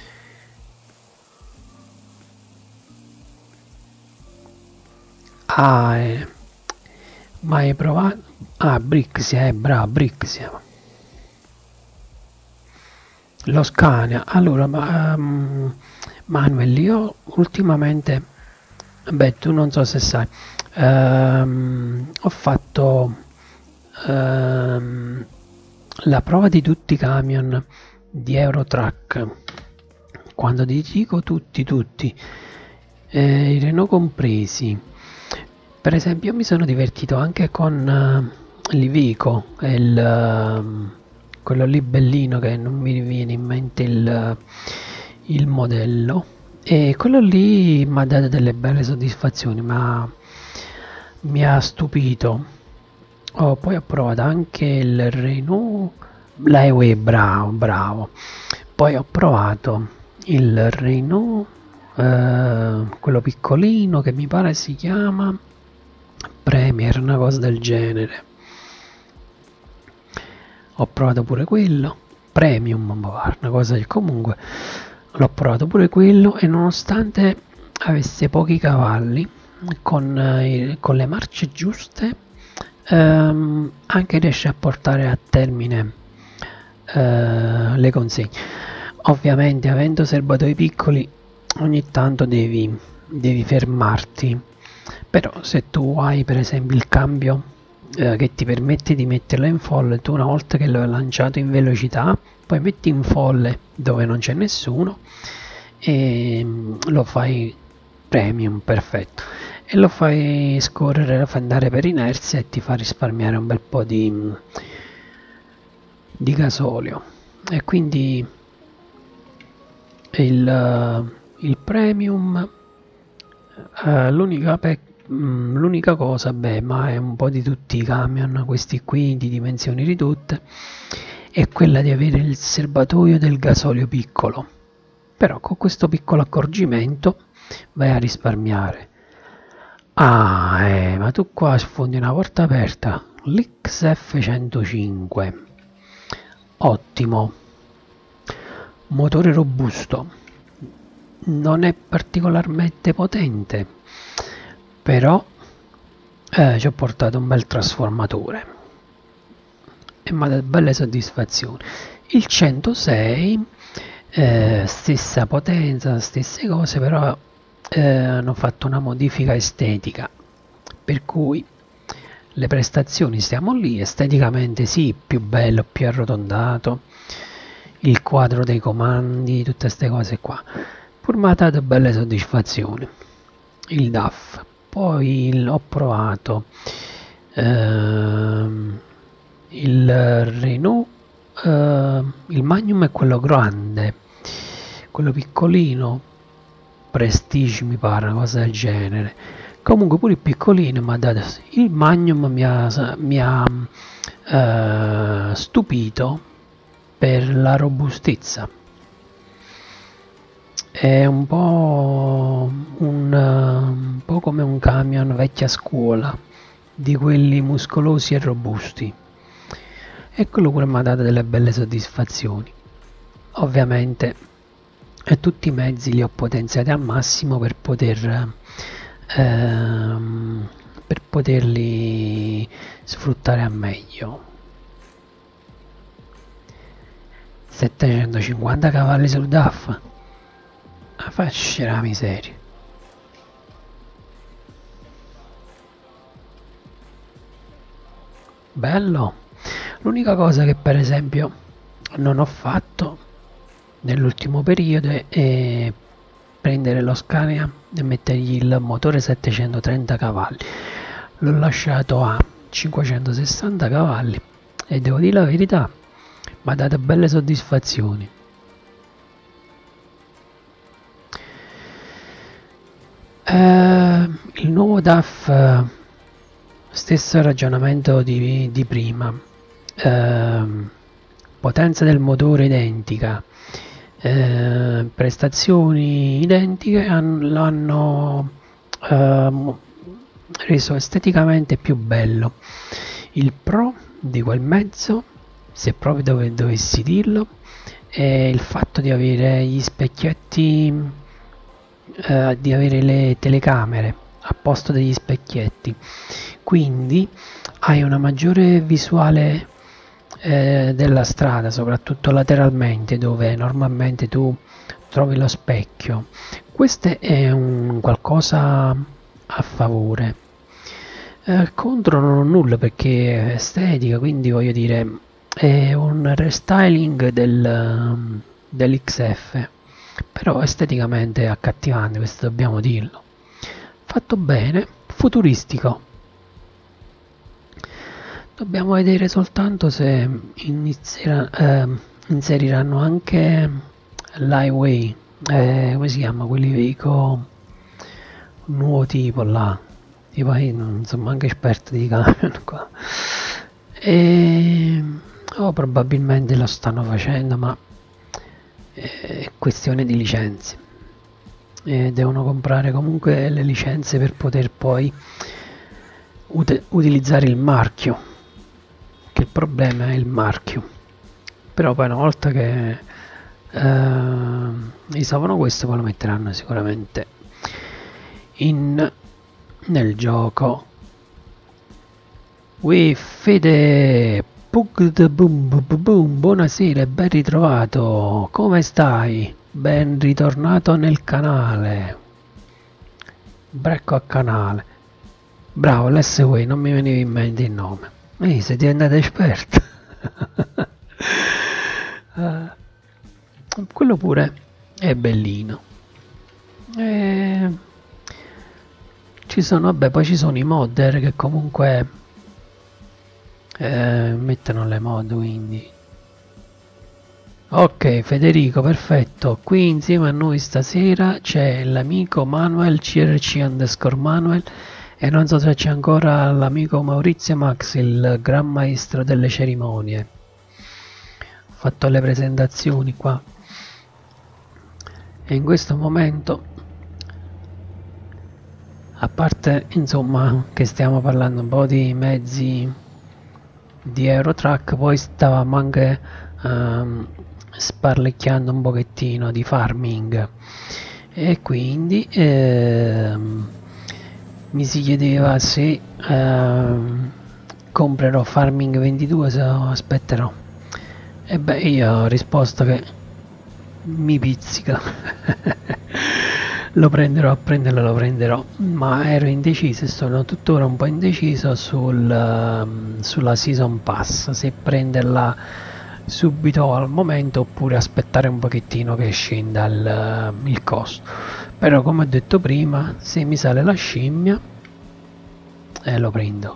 Ah, eh. Ma hai provato? Ah, Brixia, eh, bravo, Brixia. Lo Scania. Allora, ma, um, Manuel, io ultimamente, beh, tu non so se sai, um, ho fatto um, la prova di tutti i camion di Eurotrack. Quando ti dico tutti, tutti, eh, i Renault compresi. Per esempio, mi sono divertito anche con uh, l'Iveco, il, uh, quello lì bellino che non mi viene in mente il, il modello, e quello lì mi ha dato delle belle soddisfazioni, ma mi ha stupito. Oh, poi ho provato anche il Renault, l'Highway, bravo, bravo. Poi ho provato il Renault, eh, quello piccolino che mi pare si chiama Premier, una cosa del genere. Ho provato pure quello, Premium, una cosa che comunque l'ho provato pure quello, e nonostante avesse pochi cavalli, con, eh, con le marce giuste, ehm, anche riesce a portare a termine eh, le consegne. Ovviamente, avendo serbatoi piccoli, ogni tanto devi, devi fermarti, però se tu hai per esempio il cambio eh, che ti permette di metterla in folle, tu una volta che l'hai lanciato in velocità, poi metti in folle dove non c'è nessuno e lo fai premium, perfetto, e lo fai scorrere, lo fai andare per inerzia e ti fa risparmiare un bel po' di, di gasolio. E quindi il, il premium, uh, l'unica pe- mh, l'unica cosa, beh, ma è un po' di tutti i camion, questi qui di dimensioni ridotte, è quella di avere il serbatoio del gasolio piccolo. Però con questo piccolo accorgimento vai a risparmiare. Ah, eh, ma tu qua sfondi una porta aperta. L'X F centocinque, ottimo, motore robusto, non è particolarmente potente, però eh, ci ho portato un bel trasformatore e mi ha dato belle soddisfazioni. Il centosei, eh, stessa potenza, stesse cose, però eh, hanno fatto una modifica estetica, per cui le prestazioni stiamo lì, esteticamente sì, più bello, più arrotondato, il quadro dei comandi, tutte queste cose qua, pur mi ha dato belle soddisfazioni. Il D A F, poi il, ho provato ehm, il Renault, eh, il Magnum è quello grande, quello piccolino Prestige mi pare, una cosa del genere. Comunque pure il piccolino mi ha dato, il Magnum mi ha, mi ha eh, stupito per la robustezza. È un po', un, un po' come un camion vecchia scuola, di quelli muscolosi e robusti, e quello pure mi ha dato delle belle soddisfazioni. Ovviamente e tutti i mezzi li ho potenziati al massimo per poter ehm, per poterli sfruttare a meglio. settecentocinquanta cavalli sul D A F, Ah, faccia la miseria. Bello. L'unica cosa che per esempio non ho fatto nell'ultimo periodo è prendere lo Scania e mettergli il motore settecentotrenta cavalli. L'ho lasciato a cinquecentosessanta cavalli e devo dire la verità, mi ha dato belle soddisfazioni. Eh, il nuovo D A F, stesso ragionamento di, di prima, eh, potenza del motore identica, eh, prestazioni identiche, han, lo hanno eh, reso esteticamente più bello. Il pro di quel mezzo, se proprio dove, dovessi dirlo, è il fatto di avere gli specchietti, eh, di avere le telecamere a posto degli specchietti, quindi hai una maggiore visuale eh, della strada, soprattutto lateralmente dove normalmente tu trovi lo specchio. Questo è un qualcosa a favore. Eh, contro non ho nulla perché è estetica, quindi voglio dire è un restyling del, dell'X F, però esteticamente è accattivante, questo dobbiamo dirlo. Fatto bene, futuristico. Dobbiamo vedere soltanto se inizierà, eh, inseriranno anche l'highway, eh, come si chiama, quelli veicoli nuovo tipo là, tipo io non sono manco esperto di camion qua, e oh, probabilmente lo stanno facendo, ma è questione di licenze, e devono comprare comunque le licenze per poter poi ut utilizzare il marchio, che il problema è il marchio. Però poi una volta che eh, risolvono questo, poi lo metteranno sicuramente in nel gioco. Ui Fede, Pug boom, boom, boom, buonasera e ben ritrovato, come stai? Ben ritornato nel canale. Brecco a canale. Bravo, l'S W, non mi veniva in mente il nome. Ehi, sei diventato esperto. uh, quello pure è bellino. E ci sono, vabbè, poi ci sono i modder che comunque eh, mettono le mod, quindi ok. Federico, perfetto. Qui insieme a noi stasera c'è l'amico Manuel, C R C underscore Manuel, e non so se c'è ancora l'amico Maurizio Max, il gran maestro delle cerimonie. Ho fatto le presentazioni qua e in questo momento, a parte insomma che stiamo parlando un po' di mezzi di Eurotrack, poi stavamo anche um, sparlecchiando un pochettino di farming, e quindi ehm, mi si chiedeva se ehm, comprerò Farming ventidue, se aspetterò. E beh, io ho risposto che mi pizzica. Lo prenderò, a prenderlo lo prenderò, ma ero indeciso e sono tuttora un po' indeciso sul, sulla Season Pass, se prenderla subito al momento oppure aspettare un pochettino che scenda il, il costo. Però come ho detto prima, se mi sale la scimmia eh, lo prendo.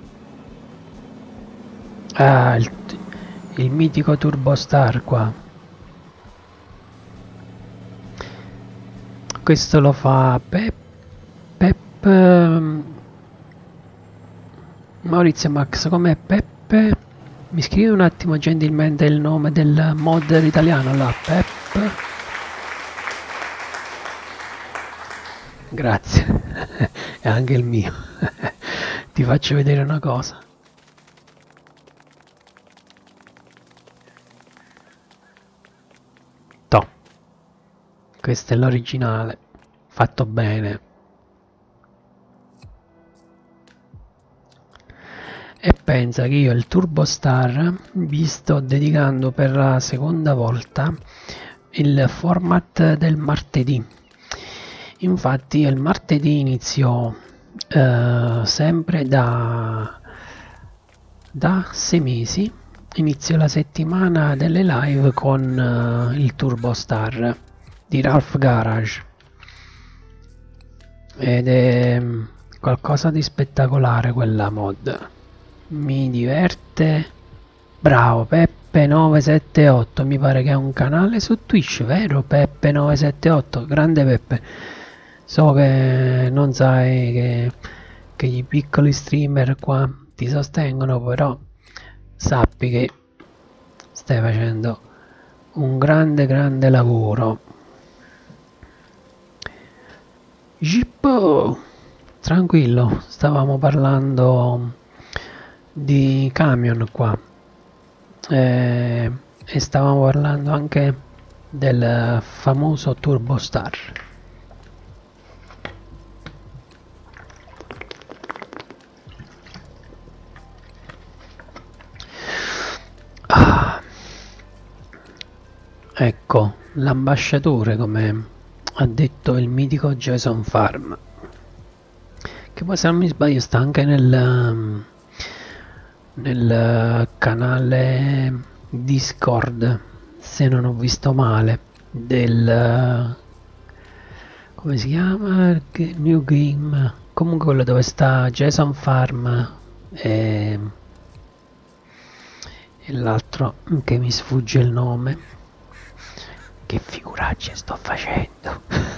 Ah, il, il mitico Turbo Star qua. Questo lo fa Pep, Pep um, Maurizio Max, com'è Peppe? Mi scrivi un attimo gentilmente il nome del modder italiano là, Pep. Grazie. È anche il mio. Ti faccio vedere una cosa. Toh. Questo è l'originale, fatto bene. E pensa che io il Turbo Star vi sto dedicando per la seconda volta il format del martedì. Infatti il martedì inizio eh, sempre da, da sei mesi, inizio la settimana delle live con eh, il Turbo Star di Ralph Garage, ed è qualcosa di spettacolare quella mod, mi diverte. Bravo, Peppe nove sette otto, mi pare che è un canale su Twitch, vero Peppe nove sette otto? Grande Peppe, so che non sai che, che i piccoli streamer qua ti sostengono, però sappi che stai facendo un grande grande lavoro. Gippo, tranquillo, stavamo parlando di camion qua. Eh, e stavamo parlando anche del famoso Turbo Star. Ah, ecco l'ambasciatore, come ha detto il mitico Jason Farm, che poi se non mi sbaglio sta anche nel nel canale Discord, se non ho visto male, del come si chiama, New Game, comunque quello dove sta Jason Farm e, e l'altro che mi sfugge il nome. Che figuracce sto facendo.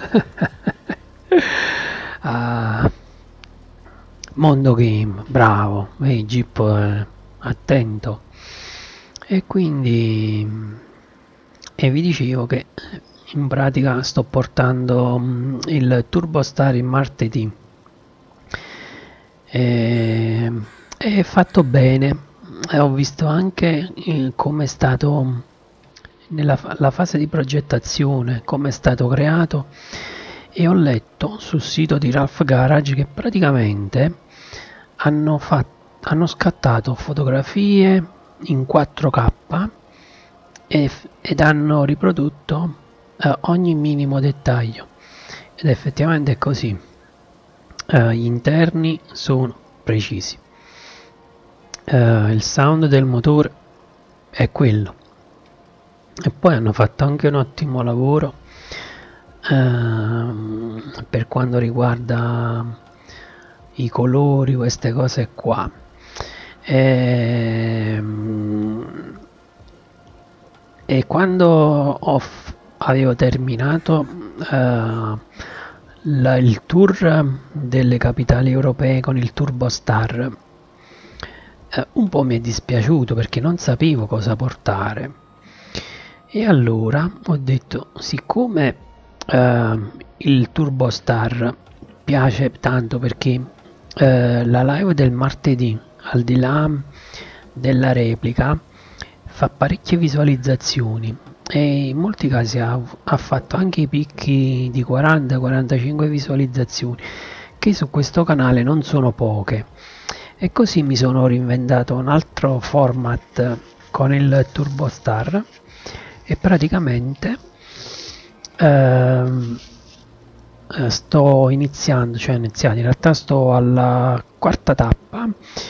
ah, Mondo Game, bravo, ehi Jeep, eh, attento. E quindi e vi dicevo che in pratica sto portando um, il Turbo Star il martedì, e è fatto bene. E ho visto anche eh, come è stato nella fa la fase di progettazione, come è stato creato, e ho letto sul sito di Ralph Garage che praticamente hanno, fatto, hanno scattato fotografie in quattro K e, ed hanno riprodotto eh, ogni minimo dettaglio, ed effettivamente è così. Eh, gli interni sono precisi, eh, il sound del motore è quello, e poi hanno fatto anche un ottimo lavoro eh, per quanto riguarda i colori, queste cose qua. E, e quando ho avevo terminato eh, la, il tour delle capitali europee con il Turbo Star, eh, un po' mi è dispiaciuto perché non sapevo cosa portare, e allora ho detto, siccome eh, il Turbo Star piace tanto perché eh, la live del martedì, al di là della replica, fa parecchie visualizzazioni e in molti casi ha, ha fatto anche i picchi di quaranta quarantacinque visualizzazioni, che su questo canale non sono poche, e così mi sono reinventato un altro format con il Turbo Star e praticamente ehm, sto iniziando, cioè iniziando, in realtà sto alla quarta tappa.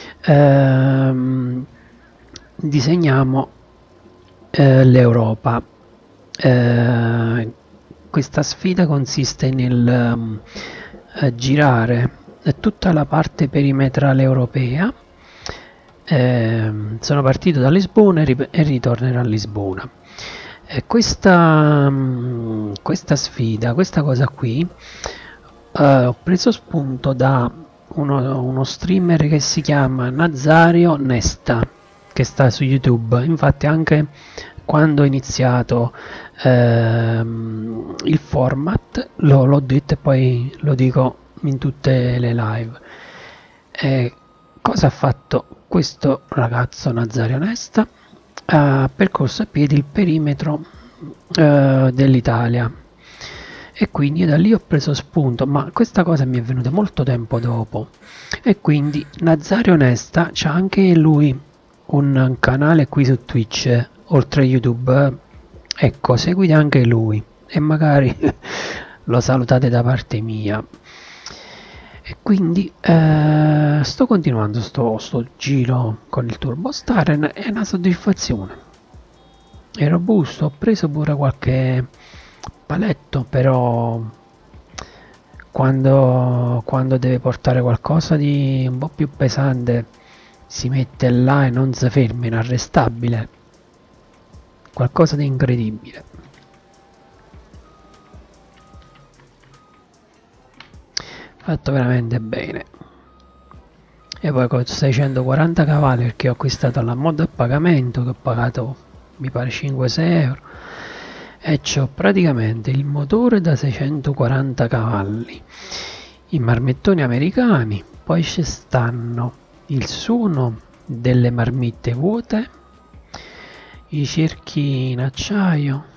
Ehm, disegniamo eh, l'Europa. Eh, questa sfida consiste nel um, eh, girare tutta la parte perimetrale europea. Eh, sono partito da Lisbona e, e ritornerò a Lisbona. E questa, um, questa sfida, questa cosa qui, eh, ho preso spunto da uno, uno streamer che si chiama Nazario Nesta, che sta su YouTube. Infatti anche quando ho iniziato ehm, il format l'ho detto e poi lo dico in tutte le live. E cosa ha fatto questo ragazzo Nazario Nesta? Ha percorso a piedi il perimetro eh, dell'Italia, e quindi da lì ho preso spunto, ma questa cosa mi è venuta molto tempo dopo, e quindi Nazario Nesta c'ha anche lui un canale qui su Twitch oltre a YouTube. Ecco, seguite anche lui e magari lo salutate da parte mia. E quindi eh, sto continuando sto, sto giro con il Turbo Staren, è una soddisfazione. È robusto, ho preso pure qualche paletto, però quando, quando deve portare qualcosa di un po' più pesante si mette là e non si ferma, inarrestabile. Qualcosa di incredibile. Fatto veramente bene. E poi con seicentoquaranta cavalli, perché ho acquistato la mod a pagamento, che ho pagato mi pare cinque sei euro, e c'ho praticamente il motore da seicentoquaranta cavalli, i marmettoni americani, poi ci stanno il suono delle marmitte vuote, i cerchi in acciaio,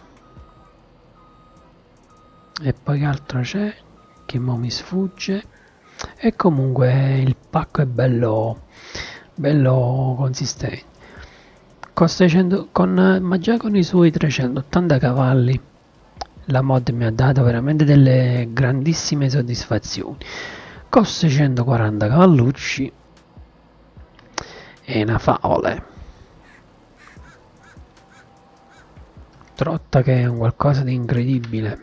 e poi che altro c'è che mo mi sfugge. E comunque il pacco è bello bello consistente, con, seicento, con ma già con i suoi trecentottanta cavalli la mod mi ha dato veramente delle grandissime soddisfazioni. Con seicentoquaranta cavallucci è una favola, trotta che è un qualcosa di incredibile.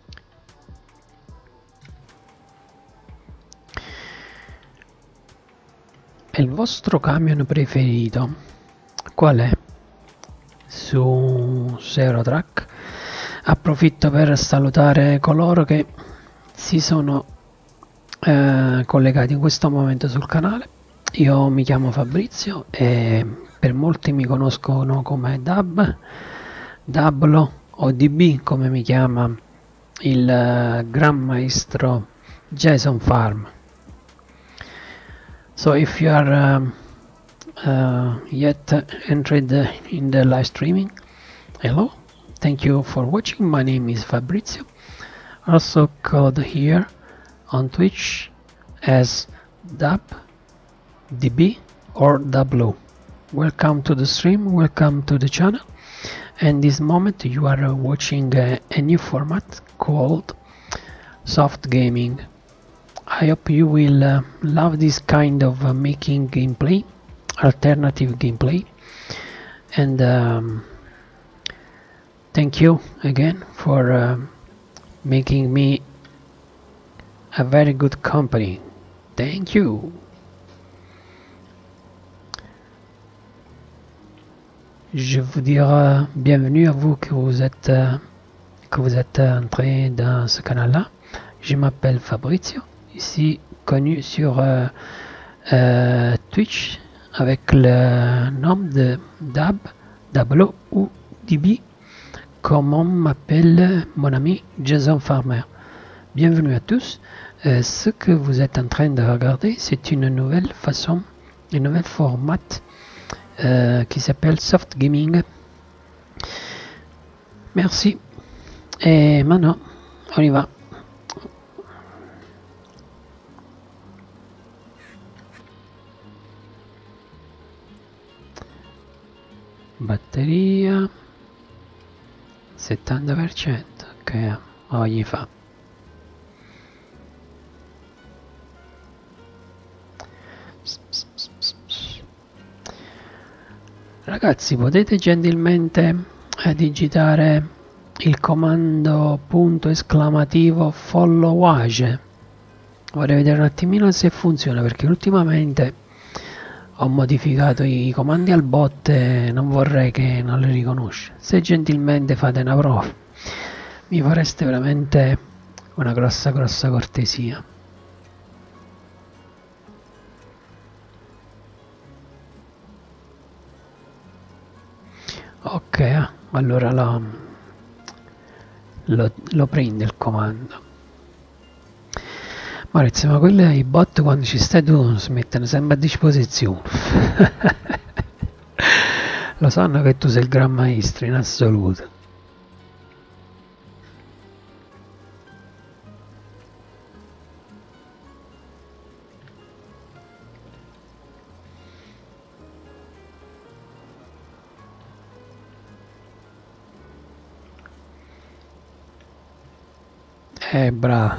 E il vostro camion preferito qual è? Su, su Eurotrack approfitto per salutare coloro che si sono eh, collegati in questo momento sul canale. Io mi chiamo Fabrizio e per molti mi conoscono come Dab, Dablo o D B come mi chiama il uh, gran maestro Jason Farm. So if you are um, uh, yet entered in the live streaming, hello, thank you for watching. My name is Fabrizio, also called here on Twitch as Dab, D B or Dablo. Welcome to the stream, welcome to the channel. And this moment you are uh, watching uh, a new format called Soft Gaming. I hope you will uh, love this kind of uh, making gameplay, alternative gameplay, and um, thank you again for uh, making me a very good company. Thank you. Je vous dirai bienvenue à vous que vous êtes euh, que vous êtes entré dans ce canal-là. Je m'appelle Fabrizio, ici connu sur euh, euh, Twitch avec le nom de Dab, Dablo ou D B, comme on m'appelle mon ami Jason Farmer. Bienvenue à tous. Euh, ce que vous êtes en train de regarder, c'est une nouvelle façon, un nouvel format euh, qui s'appelle Soft Gaming. Merci. Et maintenant, on y va. Batteria settanta per cento, che oggi fa. Ragazzi, potete gentilmente eh, digitare il comando punto esclamativo followage. Vorrei vedere un attimino se funziona, perché ultimamente ho modificato i comandi al bot e non vorrei che non li riconosce. Se gentilmente fate una prova, mi fareste veramente una grossa grossa cortesia. Ok, allora lo, lo, lo prende il comando. Maurizio, ma quelli i bot quando ci stai tu si mettono sempre a disposizione. Lo sanno che tu sei il gran maestro in assoluto. Eh, bravo.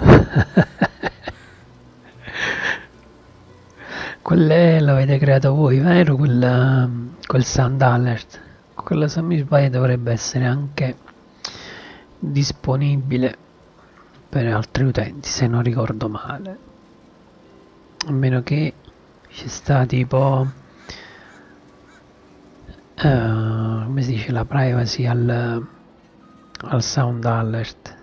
Quelle l'avete creato voi, vero? Quella, quel sound alert. Quello, se mi sbaglio, dovrebbe essere anche disponibile per altri utenti, se non ricordo male. A meno che ci sta tipo... Uh, come si dice, la privacy al, al sound alert.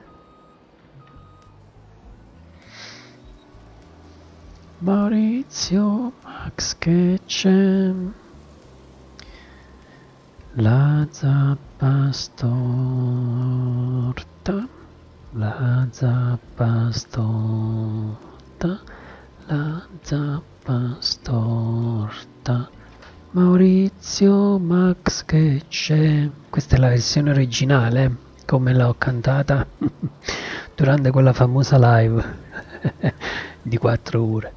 Maurizio Max, che c'è? La zappa storta, la zappa storta, la zappa storta. Maurizio Max, che c'è? Questa è la versione originale, come l'ho cantata durante quella famosa live di quattro ore.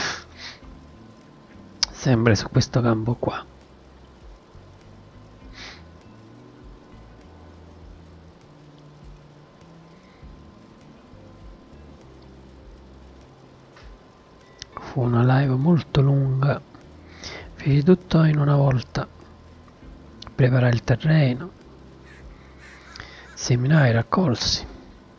Sempre su questo campo qua. Fu una live molto lunga, feci tutto in una volta: preparare il terreno, seminare i raccolsi.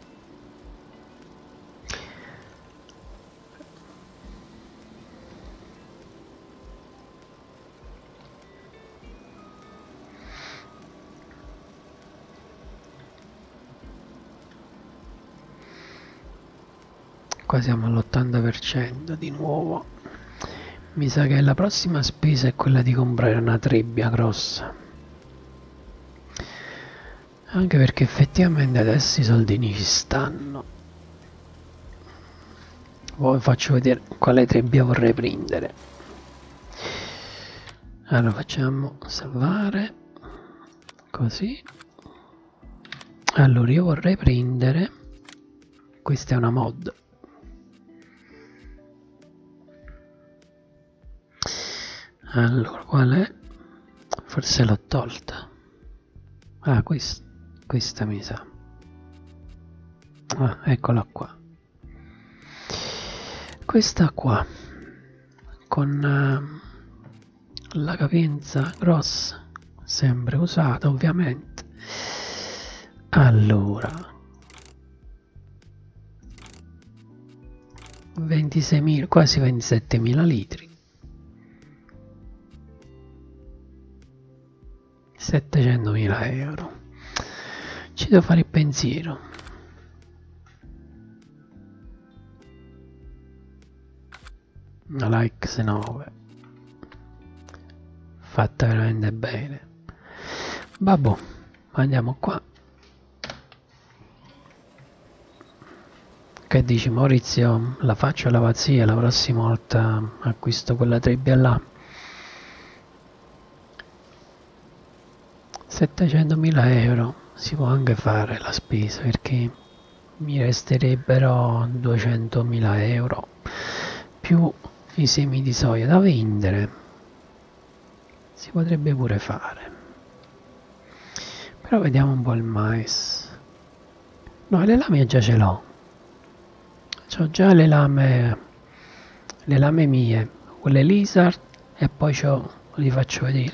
Qua siamo all'ottanta per cento di nuovo. Mi sa che la prossima spesa è quella di comprare una trebbia grossa, anche perché effettivamente adesso i soldini ci stanno. Poi faccio vedere quale trebbia vorrei prendere. Allora facciamo salvare così. Allora io vorrei prendere, questa è una mod, allora qual è? Forse l'ho tolta. Ah, quest questa mi sa. Ah, eccola qua. Questa qua con uh, la capienza grossa, sempre usata ovviamente. Allora ventiseimila, quasi ventisettemila litri, settecentomila euro. Ci devo fare il pensiero. Una la X nove fatta veramente bene. Babbo, andiamo qua. Che dici Maurizio? La faccio la pazzia, la prossima volta acquisto quella trebbia là. settecentomila euro si può anche fare la spesa, perché mi resterebbero duecentomila euro più i semi di soia da vendere. Si potrebbe pure fare, però vediamo un po' il mais. No, le lame già ce l'ho. C'ho già le lame, le lame mie, quelle lizard, e poi c'ho, li faccio vedere,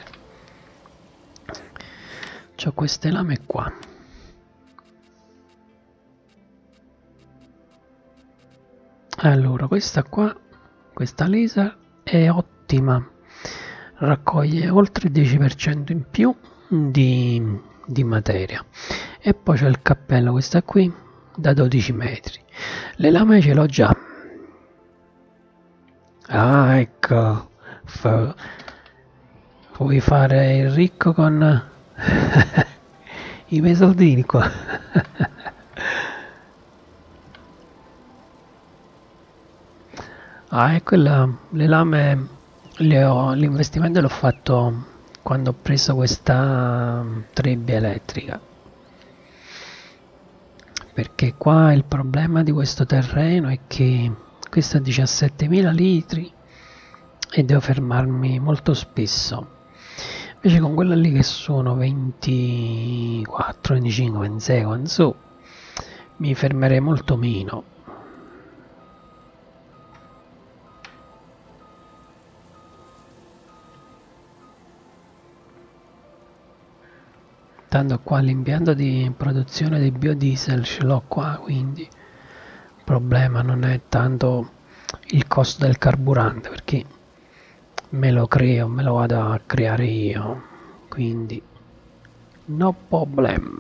c'ho queste lame qua. Allora, questa qua, questa lizard è ottima, raccoglie oltre il dieci per cento in più di, di materia. E poi c'è il cappello, questa qui, da dodici metri. Le lame ce l'ho già. Ah, ecco. F vuoi fare il ricco con i miei soldini qua? Ah, ecco la, le lame, l'investimento l'ho fatto quando ho preso questa trebbia elettrica, perché qua il problema di questo terreno è che questo è diciassettemila litri e devo fermarmi molto spesso, invece con quella lì che sono ventiquattro, venticinque, ventisei, con su, mi fermerei molto meno. Tanto qua l'impianto di produzione di biodiesel ce l'ho qua, quindi il problema non è tanto il costo del carburante, perché me lo creo, me lo vado a creare io, quindi no problem.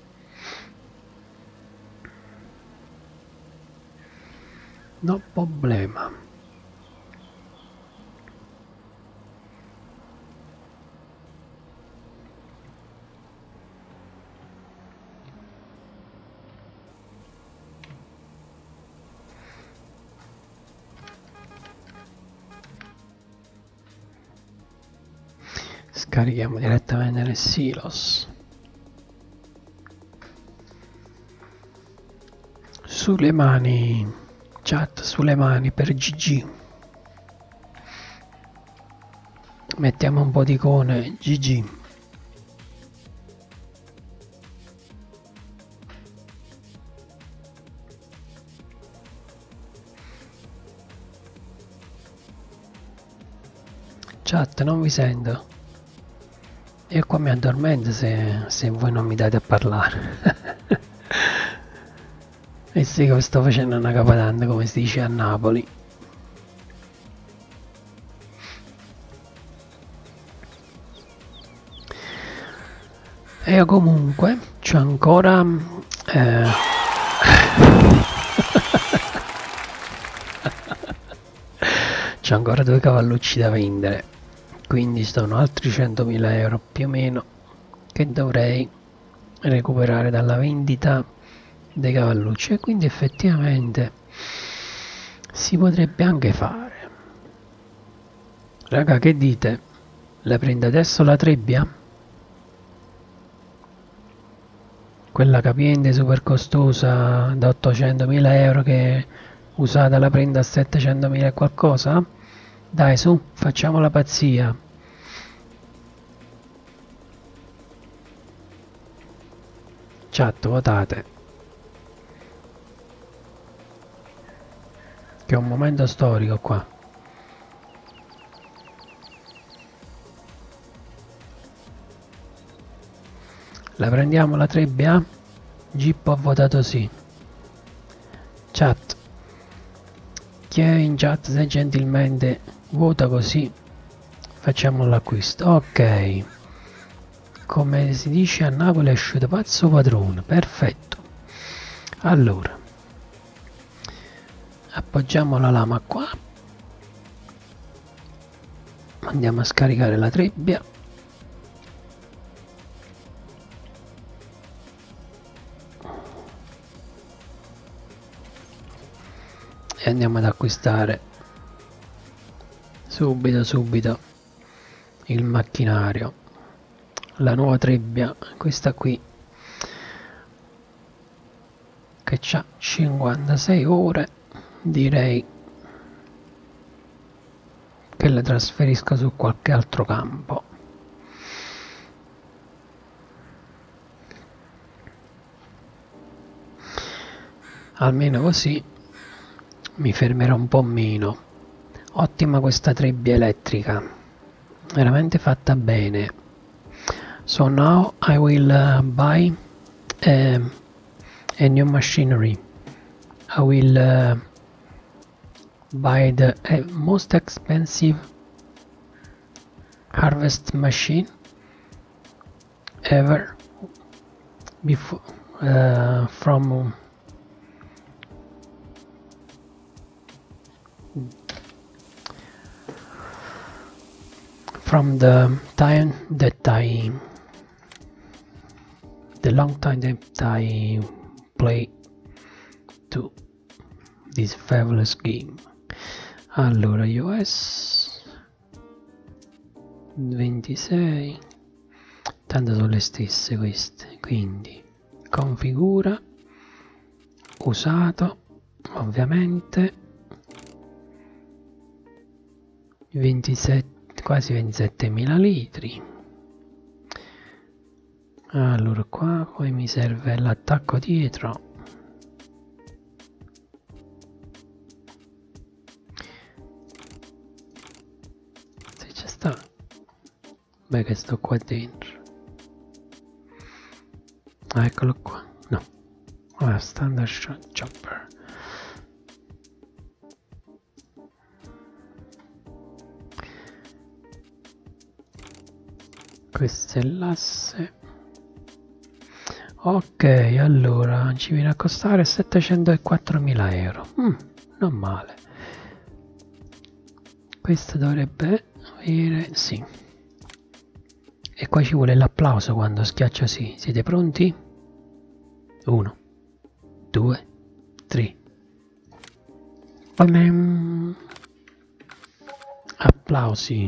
No problema. Scarichiamo direttamente nel silos. Sulle mani, chat, sulle mani per G G. Mettiamo un po' di icone G G. Chat, non vi sento. Io qua mi addormento se, se voi non mi date a parlare. E sì che sto facendo una capadanda, come si dice a Napoli. E io comunque c'ho ancora eh... c'ho ancora due cavallucci da vendere, quindi sono altri centomila euro più o meno che dovrei recuperare dalla vendita dei cavallucci, e quindi effettivamente si potrebbe anche fare. Raga, che dite? La prendo adesso la trebbia? Quella capiente super costosa da ottocentomila euro che usata la prendo a settecentomila e qualcosa? Dai, su, facciamo la pazzia. Chat, votate. Che è un momento storico qua. La prendiamo la trebbia? Gippo ha votato sì. Chat. Chi è in chat, se gentilmente vota, così facciamo l'acquisto. Ok. Come si dice a Napoli, è uscito pazzo padrone. Perfetto. Allora. Appoggiamo la lama qua. Andiamo a scaricare la trebbia. E andiamo ad acquistare subito subito il macchinario, la nuova trebbia, questa qui che c'ha cinquantasei ore. Direi che le trasferisco su qualche altro campo. Almeno così mi fermerò un po' meno. Ottima questa trebbia elettrica, veramente fatta bene. So now I will uh, buy a, a new machinery. I will uh, buy the uh, most expensive harvest machine ever before uh, from from the time that I the long time that I play to this fabulous game. Allora, iOS ventisei, tanto sono le stesse queste, quindi configura, usato, ovviamente, ventisette, quasi ventisettemila litri. Allora qua poi mi serve l'attacco dietro, Beh, che sto qua dentro. Ah, eccolo qua. No. Ah, standard chopper. Questo è l'asse. Ok, allora ci viene a costare settecentoquattromila euro. Mm, non male. Questo dovrebbe avere, sì. E qua ci vuole l'applauso quando schiaccio sì. Siete pronti? Uno, due, tre. Bam. Applausi.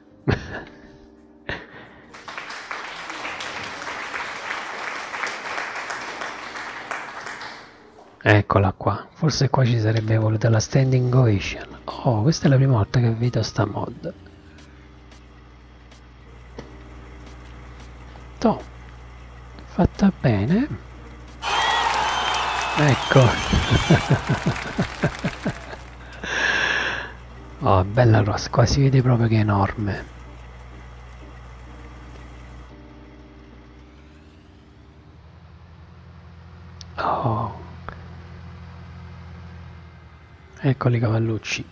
Eccola qua, forse qua ci sarebbe voluta la standing ovation. Oh, questa è la prima volta che vedo sta mod. Toh, fatta bene. Ecco. Oh, bella grossa, qua si vede proprio che è enorme. Oh. Eccoli i cavallucci.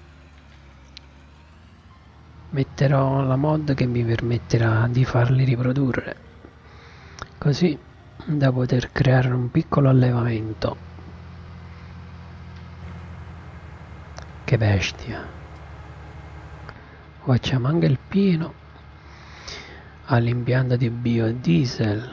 Metterò la mod che mi permetterà di farli riprodurre, così da poter creare un piccolo allevamento. Che bestia. Facciamo anche il pieno all'impianto di biodiesel.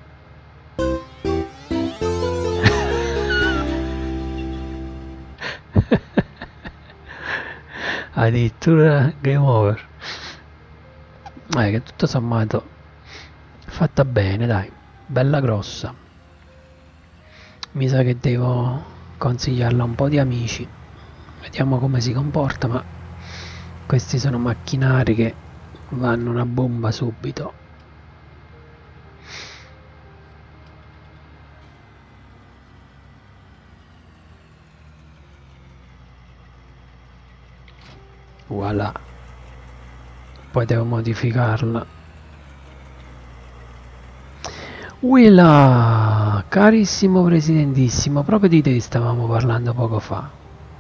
Addirittura game over. Eh, che tutto sommato fatta bene, dai, bella grossa. Mi sa che devo consigliarla a un po' di amici, vediamo come si comporta, ma questi sono macchinari che vanno una bomba subito. Voilà, poi devo modificarla. Uila, carissimo presidentissimo, proprio di te stavamo parlando poco fa.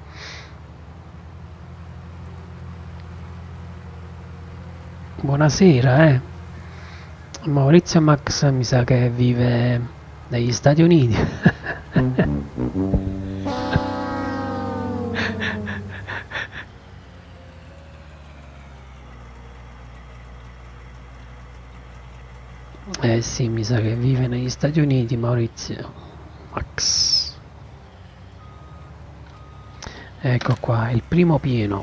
Buonasera, eh. Maurizio Max mi sa che vive negli Stati Uniti. Eh sì, mi sa che vive negli Stati Uniti, Maurizio Max. Ecco qua, il primo pieno.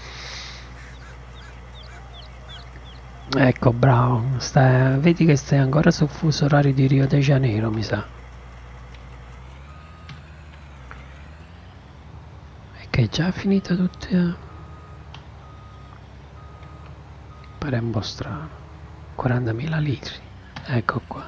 Ecco, bravo. Stai, vedi che stai ancora sul fuso orario di Rio de Janeiro, mi sa. E che è già finito tutte. Pare un po' strano. quarantamila litri. Ecco qua.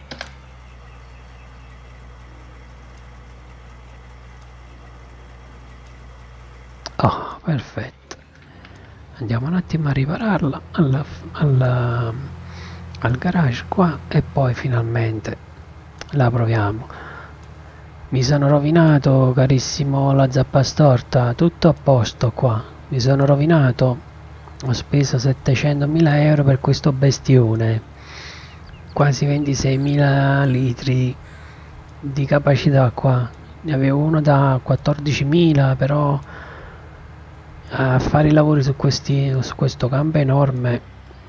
Oh, perfetto. Andiamo un attimo a ripararla alla, alla, al garage qua e poi finalmente la proviamo. Mi sono rovinato, carissimo la zappa storta, tutto a posto qua. Mi sono rovinato, ho speso settecentomila euro per questo bestione. Quasi ventiseimila litri di capacità qua. Ne avevo uno da quattordicimila, però a fare i lavori su, questi, su questo campo enorme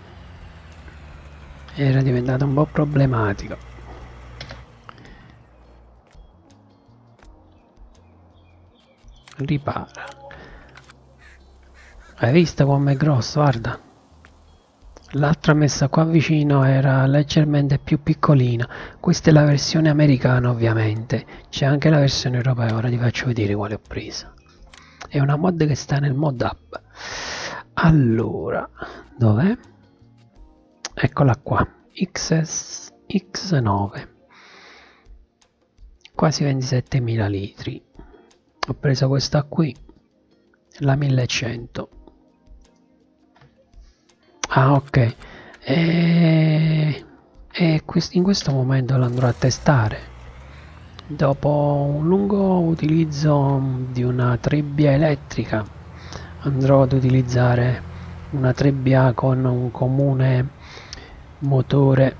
era diventato un po' problematico. Ripara. Hai visto com'è grosso? Guarda. L'altra messa qua vicino era leggermente più piccolina. Questa è la versione americana, ovviamente. C'è anche la versione europea, ora ti faccio vedere quale ho preso. È una mod che sta nel mod hub. Allora, dov'è? Eccola qua, X S X nove, quasi ventisettemila litri. Ho preso questa qui, la millecento. Ah, ok, e, e quest- in questo momento lo andrò a testare. Dopo un lungo utilizzo di una trebbia elettrica andrò ad utilizzare una trebbia con un comune motore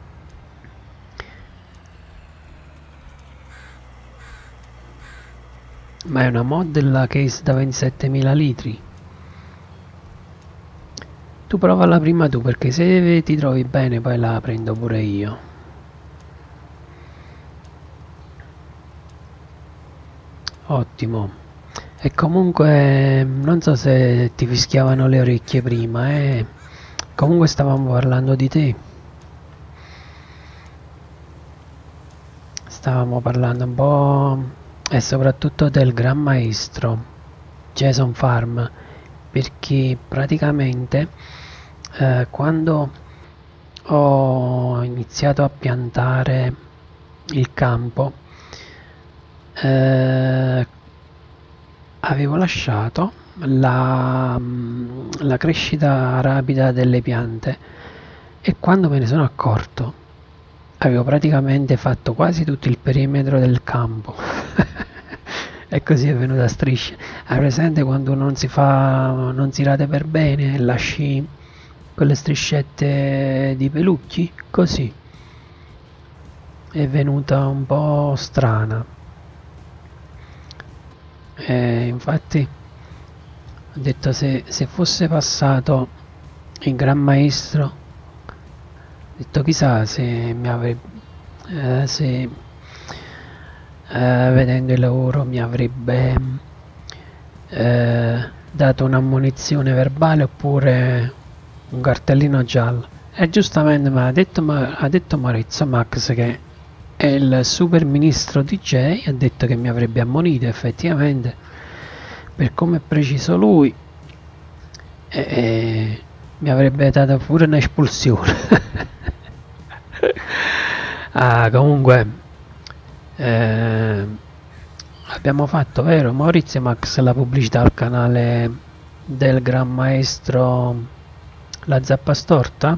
ma è una mod della case da ventisettemila litri. Tu provala prima tu, perché se ti trovi bene poi la prendo pure io. Ottimo. E comunque non so se ti fischiavano le orecchie prima, eh. Comunque stavamo parlando di te. Stavamo parlando un po' e soprattutto del Gran Maestro Jason Farm, perché praticamente eh, quando ho iniziato a piantare il campo eh, avevo lasciato la, la crescita rapida delle piante e quando me ne sono accorto avevo praticamente fatto quasi tutto il perimetro del campo e così è venuta a strisce. Hai presente quando non si fa, non si rade per bene e lasci quelle striscette di pelucchi? Così è venuta un po' strana. E infatti ho detto se, se fosse passato il Gran Maestro, ho detto chissà se mi avrebbe eh, se eh, vedendo il lavoro mi avrebbe eh, dato un'ammonizione verbale oppure un cartellino giallo. E giustamente mi ha detto, ma, ha detto Maurizio Max, che è il super ministro D J, ha detto che mi avrebbe ammonito effettivamente per come è preciso lui e, e mi avrebbe dato pure un'espulsione. Ah, comunque eh, abbiamo fatto, vero Maurizio Max, la pubblicità al canale del Gran Maestro La Zappa Storta?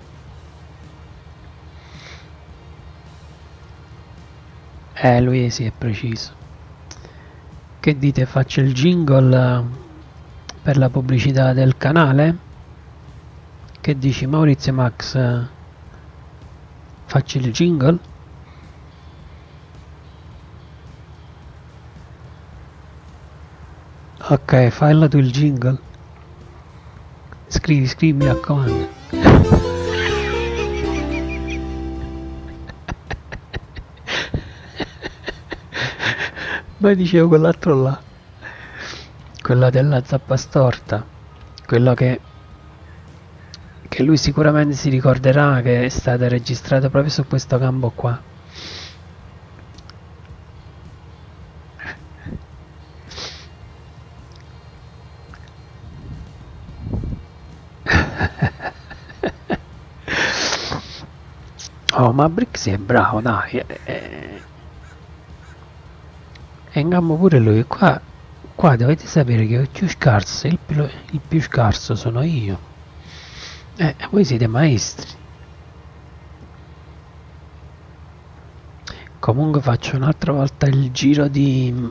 Eh, lui sì, è preciso. Che dite, faccio il jingle per la pubblicità del canale? Che dici Maurizio Max? Faccio il jingle? Ok, falla tu il jingle. Scrivi, scrivi, mi raccomando. Ma dicevo quell'altro là, quella della zappa storta, quello che che lui sicuramente si ricorderà che è stata registrata proprio su questo campo qua. Oh, ma Brixie è bravo, dai. È, è in campo pure lui. Qua, qua dovete sapere che il più scarso, il più, il più scarso sono io. Eh, voi siete maestri. Comunque faccio un'altra volta il giro di,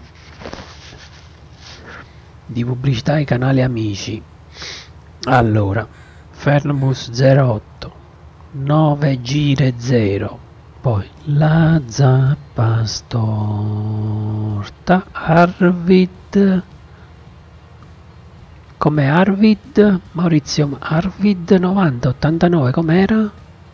di pubblicità ai canali amici. Allora, Fernbus zero otto, nove gire zero, poi la zappa storta, Arvid, come Arvid, Maurizio, Arvid novanta ottantanove, com'era?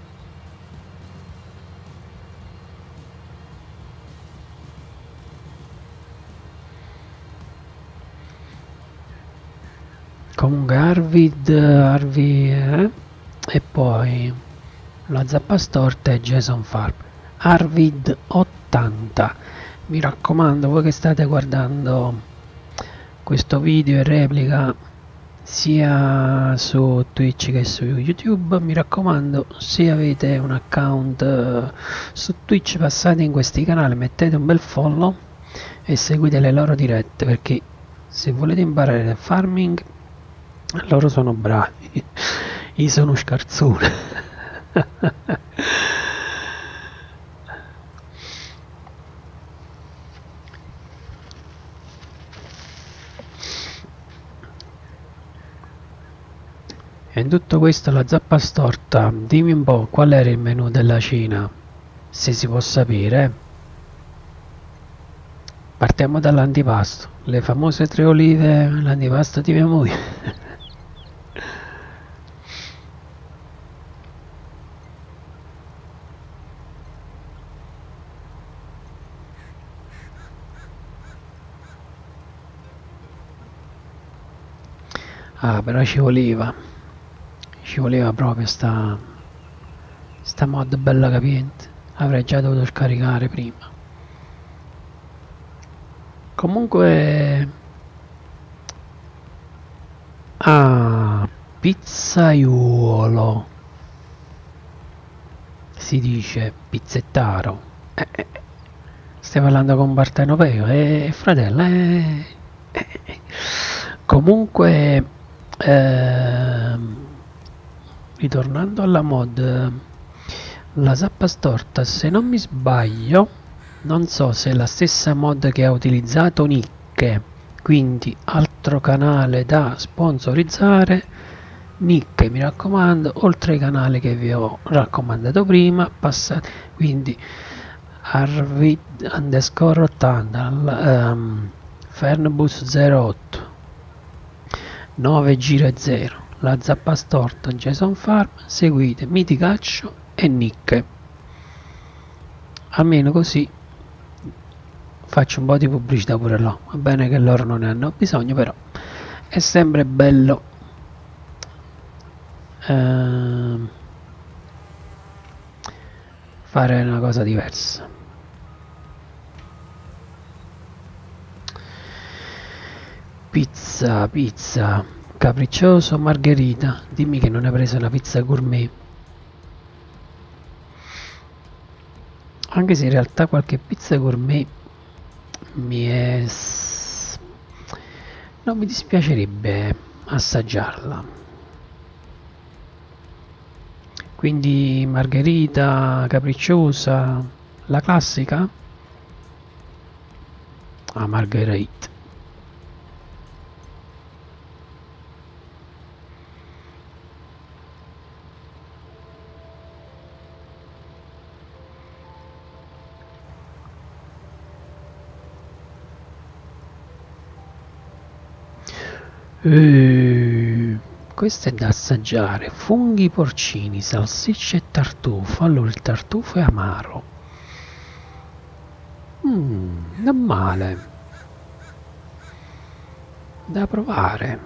Comunque Arvid, Arvid eh? E poi la zappa storta e Jason Farm. Arvid ottanta, mi raccomando, voi che state guardando questo video in replica sia su Twitch che su YouTube, mi raccomando, se avete un account uh, su Twitch passate in questi canali, mettete un bel follow e seguite le loro dirette, perché se volete imparare il farming loro sono bravi. Io sono scarzone. E in tutto questo la zappa storta, dimmi un po' qual era il menù della cena, se si può sapere. Partiamo dall'antipasto, le famose tre olive, l'antipasto di mia moglie. Ah, però ci voleva, ci voleva proprio sta, sta mod bella capiente, avrei già dovuto scaricare prima. Comunque, ah, pizzaiuolo, si dice pizzettaro. Eh, eh, stai parlando con Partenopeo, eh, fratello, eh, eh. Comunque, ehm, ritornando alla mod, la zappa storta, se non mi sbaglio, non so se è la stessa mod che ha utilizzato Nick, quindi altro canale da sponsorizzare. Nick, mi raccomando, oltre ai canali che vi ho raccomandato prima, passate, quindi arvid underscore ottanta, um, Fernbus zero otto, nove giro zero, la zappa storta, Jason Farm, seguite Miticaccio e Nick, almeno così faccio un po' di pubblicità pure là. Va bene che loro non ne hanno bisogno, però è sempre bello ehm, fare una cosa diversa. Pizza, pizza, capriccioso, margherita. Dimmi che non hai preso una pizza gourmet. Anche se in realtà qualche pizza gourmet mi è... non mi dispiacerebbe assaggiarla. Quindi margherita, capricciosa, la classica? Ah, margherita. Uh, questo è da assaggiare. Funghi porcini, salsicce e tartufo. Allora il tartufo è amaro. Mmm, non male. Da provare.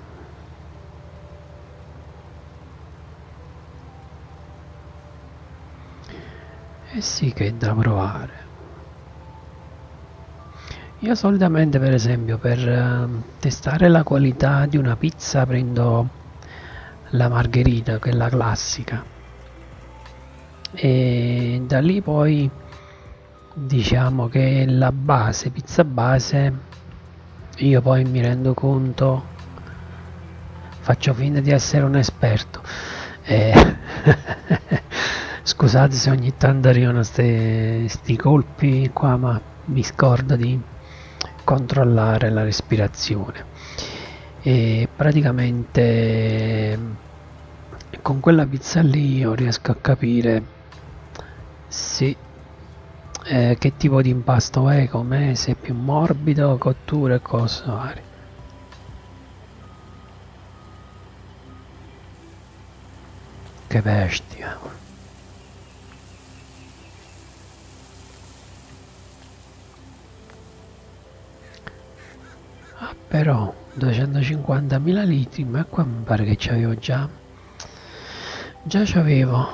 Eh sì che è da provare. Io solitamente, per esempio, per eh, testare la qualità di una pizza prendo la margherita, quella classica, e da lì poi diciamo che la base, pizza base, io poi mi rendo conto, faccio finta di essere un esperto. Eh, scusate se ogni tanto arrivano questi colpi qua, ma mi scordo di controllare la respirazione. E praticamente con quella pizza lì io riesco a capire se eh, che tipo di impasto è, com'è, se è più morbido, cottura e cose varie. Che bestia. Ah, però duecentocinquantamila litri, ma qua mi pare che c'avevo già già c'avevo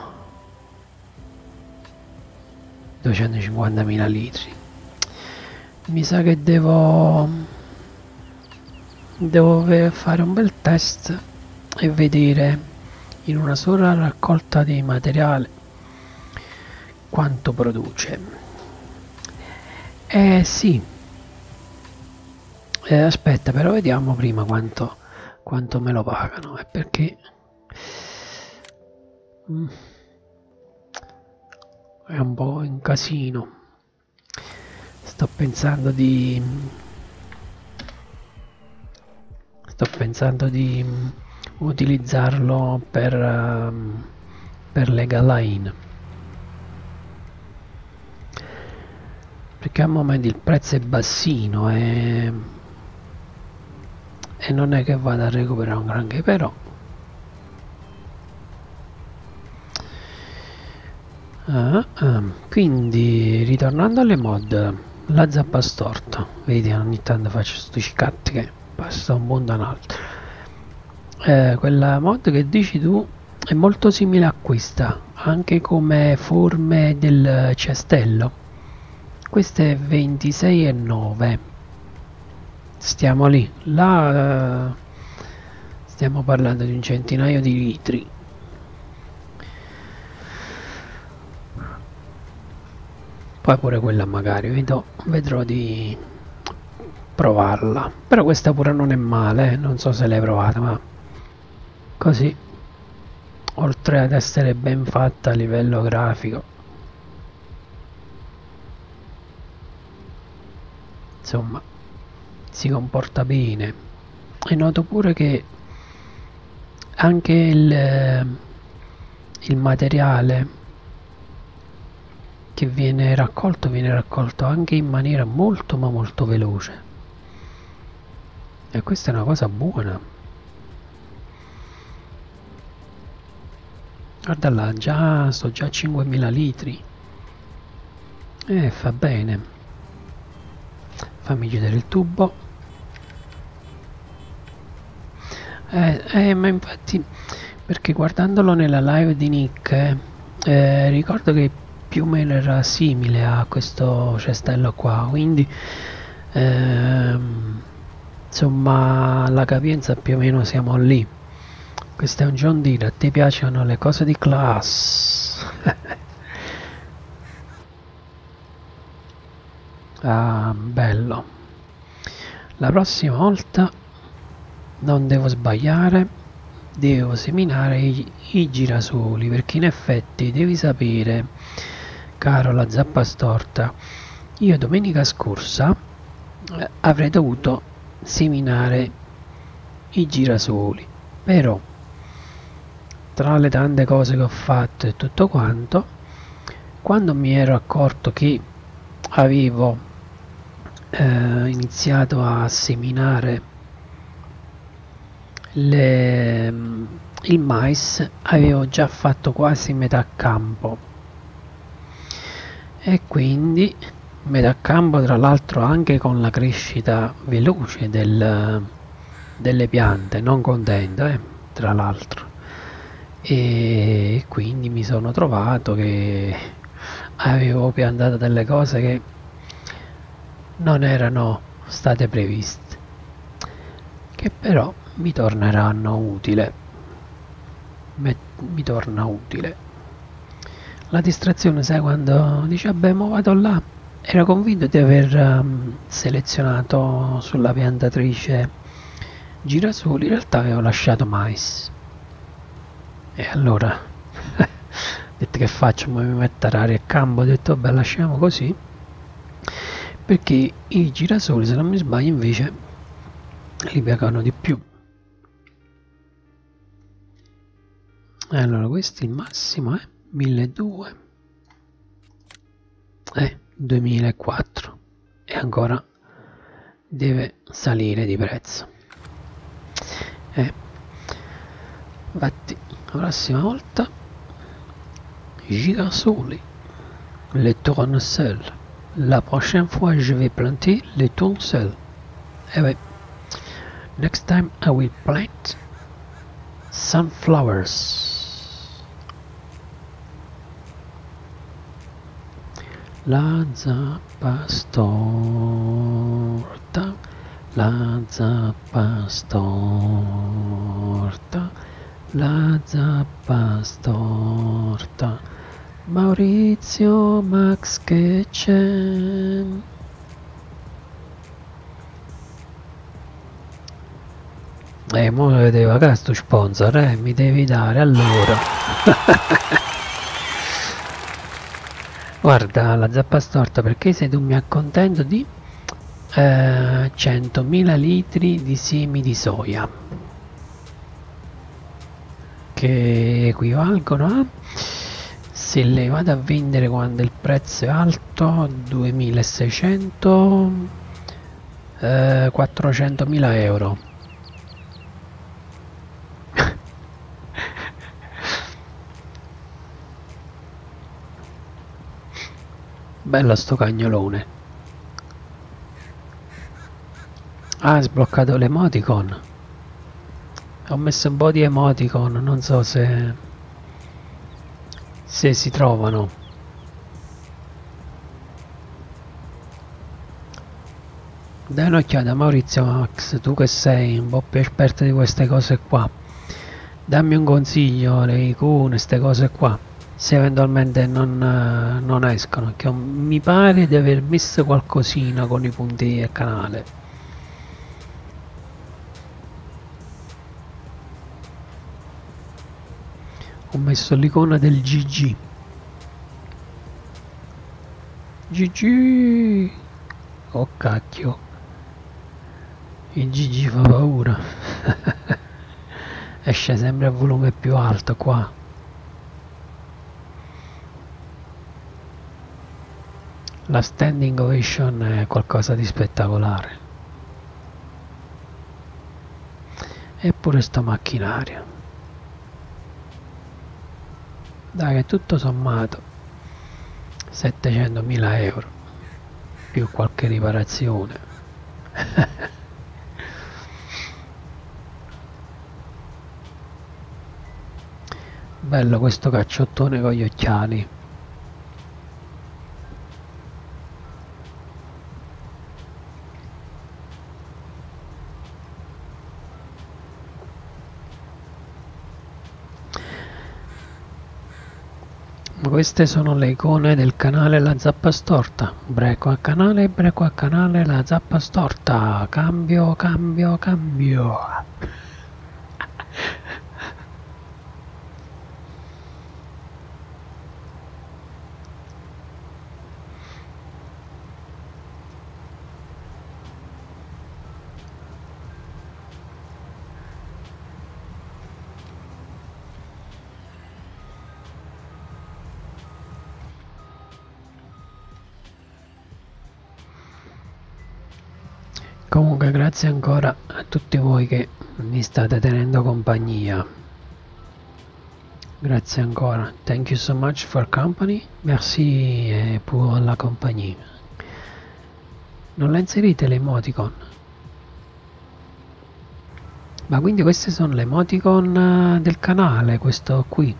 duecentocinquantamila litri. Mi sa che devo devo fare un bel test e vedere in una sola raccolta di materiale quanto produce. Eh sì, eh, aspetta, però vediamo prima quanto, quanto me lo pagano, è perché mm, è un po' un casino. Sto pensando di sto pensando di utilizzarlo per, um, per le Galain, perché al momento il prezzo è bassino e, e non è che vada a recuperare un granché, però ah, ah. Quindi ritornando alle mod, la zappa storta, vedi, ogni tanto faccio sti scatti che passa da un punto a un altro. Eh, quella mod che dici tu è molto simile a questa, anche come forme del cestello. Questa è ventisei e nove, stiamo lì, là eh, stiamo parlando di un centinaio di litri. Poi pure quella magari vedo, vedrò di provarla, però questa pure non è male, eh. Non so se l'hai provata, ma così, oltre ad essere ben fatta a livello grafico, insomma, si comporta bene. E noto pure che anche il, il materiale che viene raccolto viene raccolto anche in maniera molto ma molto veloce, e questa è una cosa buona. Guarda là, già sto già a cinquemila litri, e eh, fa bene. Fammi chiudere il tubo. Eh, eh, ma infatti, perché guardandolo nella live di Nick, eh, eh, ricordo che più o meno era simile a questo cestello qua, quindi ehm, insomma la capienza più o meno siamo lì. Questo è un John Deere, a te piacciono le cose di class? Ah, bello. La prossima volta non devo sbagliare, devo seminare i, i girasoli, perché in effetti devi sapere, caro la zappa storta, io domenica scorsa eh, avrei dovuto seminare i girasoli, però tra le tante cose che ho fatto e tutto quanto, quando mi ero accorto che avevo eh, iniziato a seminare le, il mais, avevo già fatto quasi metà campo, e quindi metà campo, tra l'altro anche con la crescita veloce del, delle piante, non contento, eh, tra l'altro, e quindi mi sono trovato che avevo piantato delle cose che non erano state previste, che però mi torneranno utile. Me, mi torna utile. La distrazione, sai, quando dici vabbè, mo vado là, ero convinto di aver um, selezionato sulla piantatrice girasoli, in realtà avevo lasciato mais. E allora ho detto che faccio? Mi metto a rare a campo, ho detto vabbè, lasciamo così, perché i girasoli, se non mi sbaglio, invece li piacciono di più. Allora, questo il massimo è milleduecento, eh, duemilaquattro, e ancora deve salire di prezzo. Eh, infatti, la prossima volta girasoli, les tournesols. La prochaine fois, je vais planter les tournesols. Eh ouais. Next time, I will plant sunflowers. La zappa storta, la zappa storta, la zappa storta. Maurizio, Max, che c'è? Eh, mo devi pagare sto sponsor, eh, mi devi dare allora. Guarda la zappa storta, perché se tu mi accontento di eh, centomila litri di semi di soia, che equivalgono a, se le vado a vendere quando il prezzo è alto, duemilaseicento, eh, quattrocentomila euro. Bello sto cagnolone. Ah, hai sbloccato l'emoticon. Ho messo un po' di emoticon, non so se se si trovano. Dai un'occhiata Maurizio Max, tu che sei un po' più esperto di queste cose qua. Dammi un consiglio, le icone, queste cose qua. Se eventualmente non, non escono, che mi pare di aver messo qualcosina con i punti del canale. Ho messo l'icona del G G. G G! Oh cacchio. Il G G fa paura. Esce sempre a volume più alto qua. La standing ovation è qualcosa di spettacolare. Eppure sto macchinario. Dai, che tutto sommato settecentomila euro più qualche riparazione. Bello questo cacciottone con gli occhiali. Queste sono le icone del canale La Zappa Storta. Breco a canale, breco a canale, La Zappa Storta. Cambio, cambio, cambio. Comunque grazie ancora a tutti voi che mi state tenendo compagnia. Grazie ancora. Thank you so much for company. Merci eh, pour la compagnie. Non la inserite le emoticon? Ma quindi queste sono le emoticon del canale, questo qui.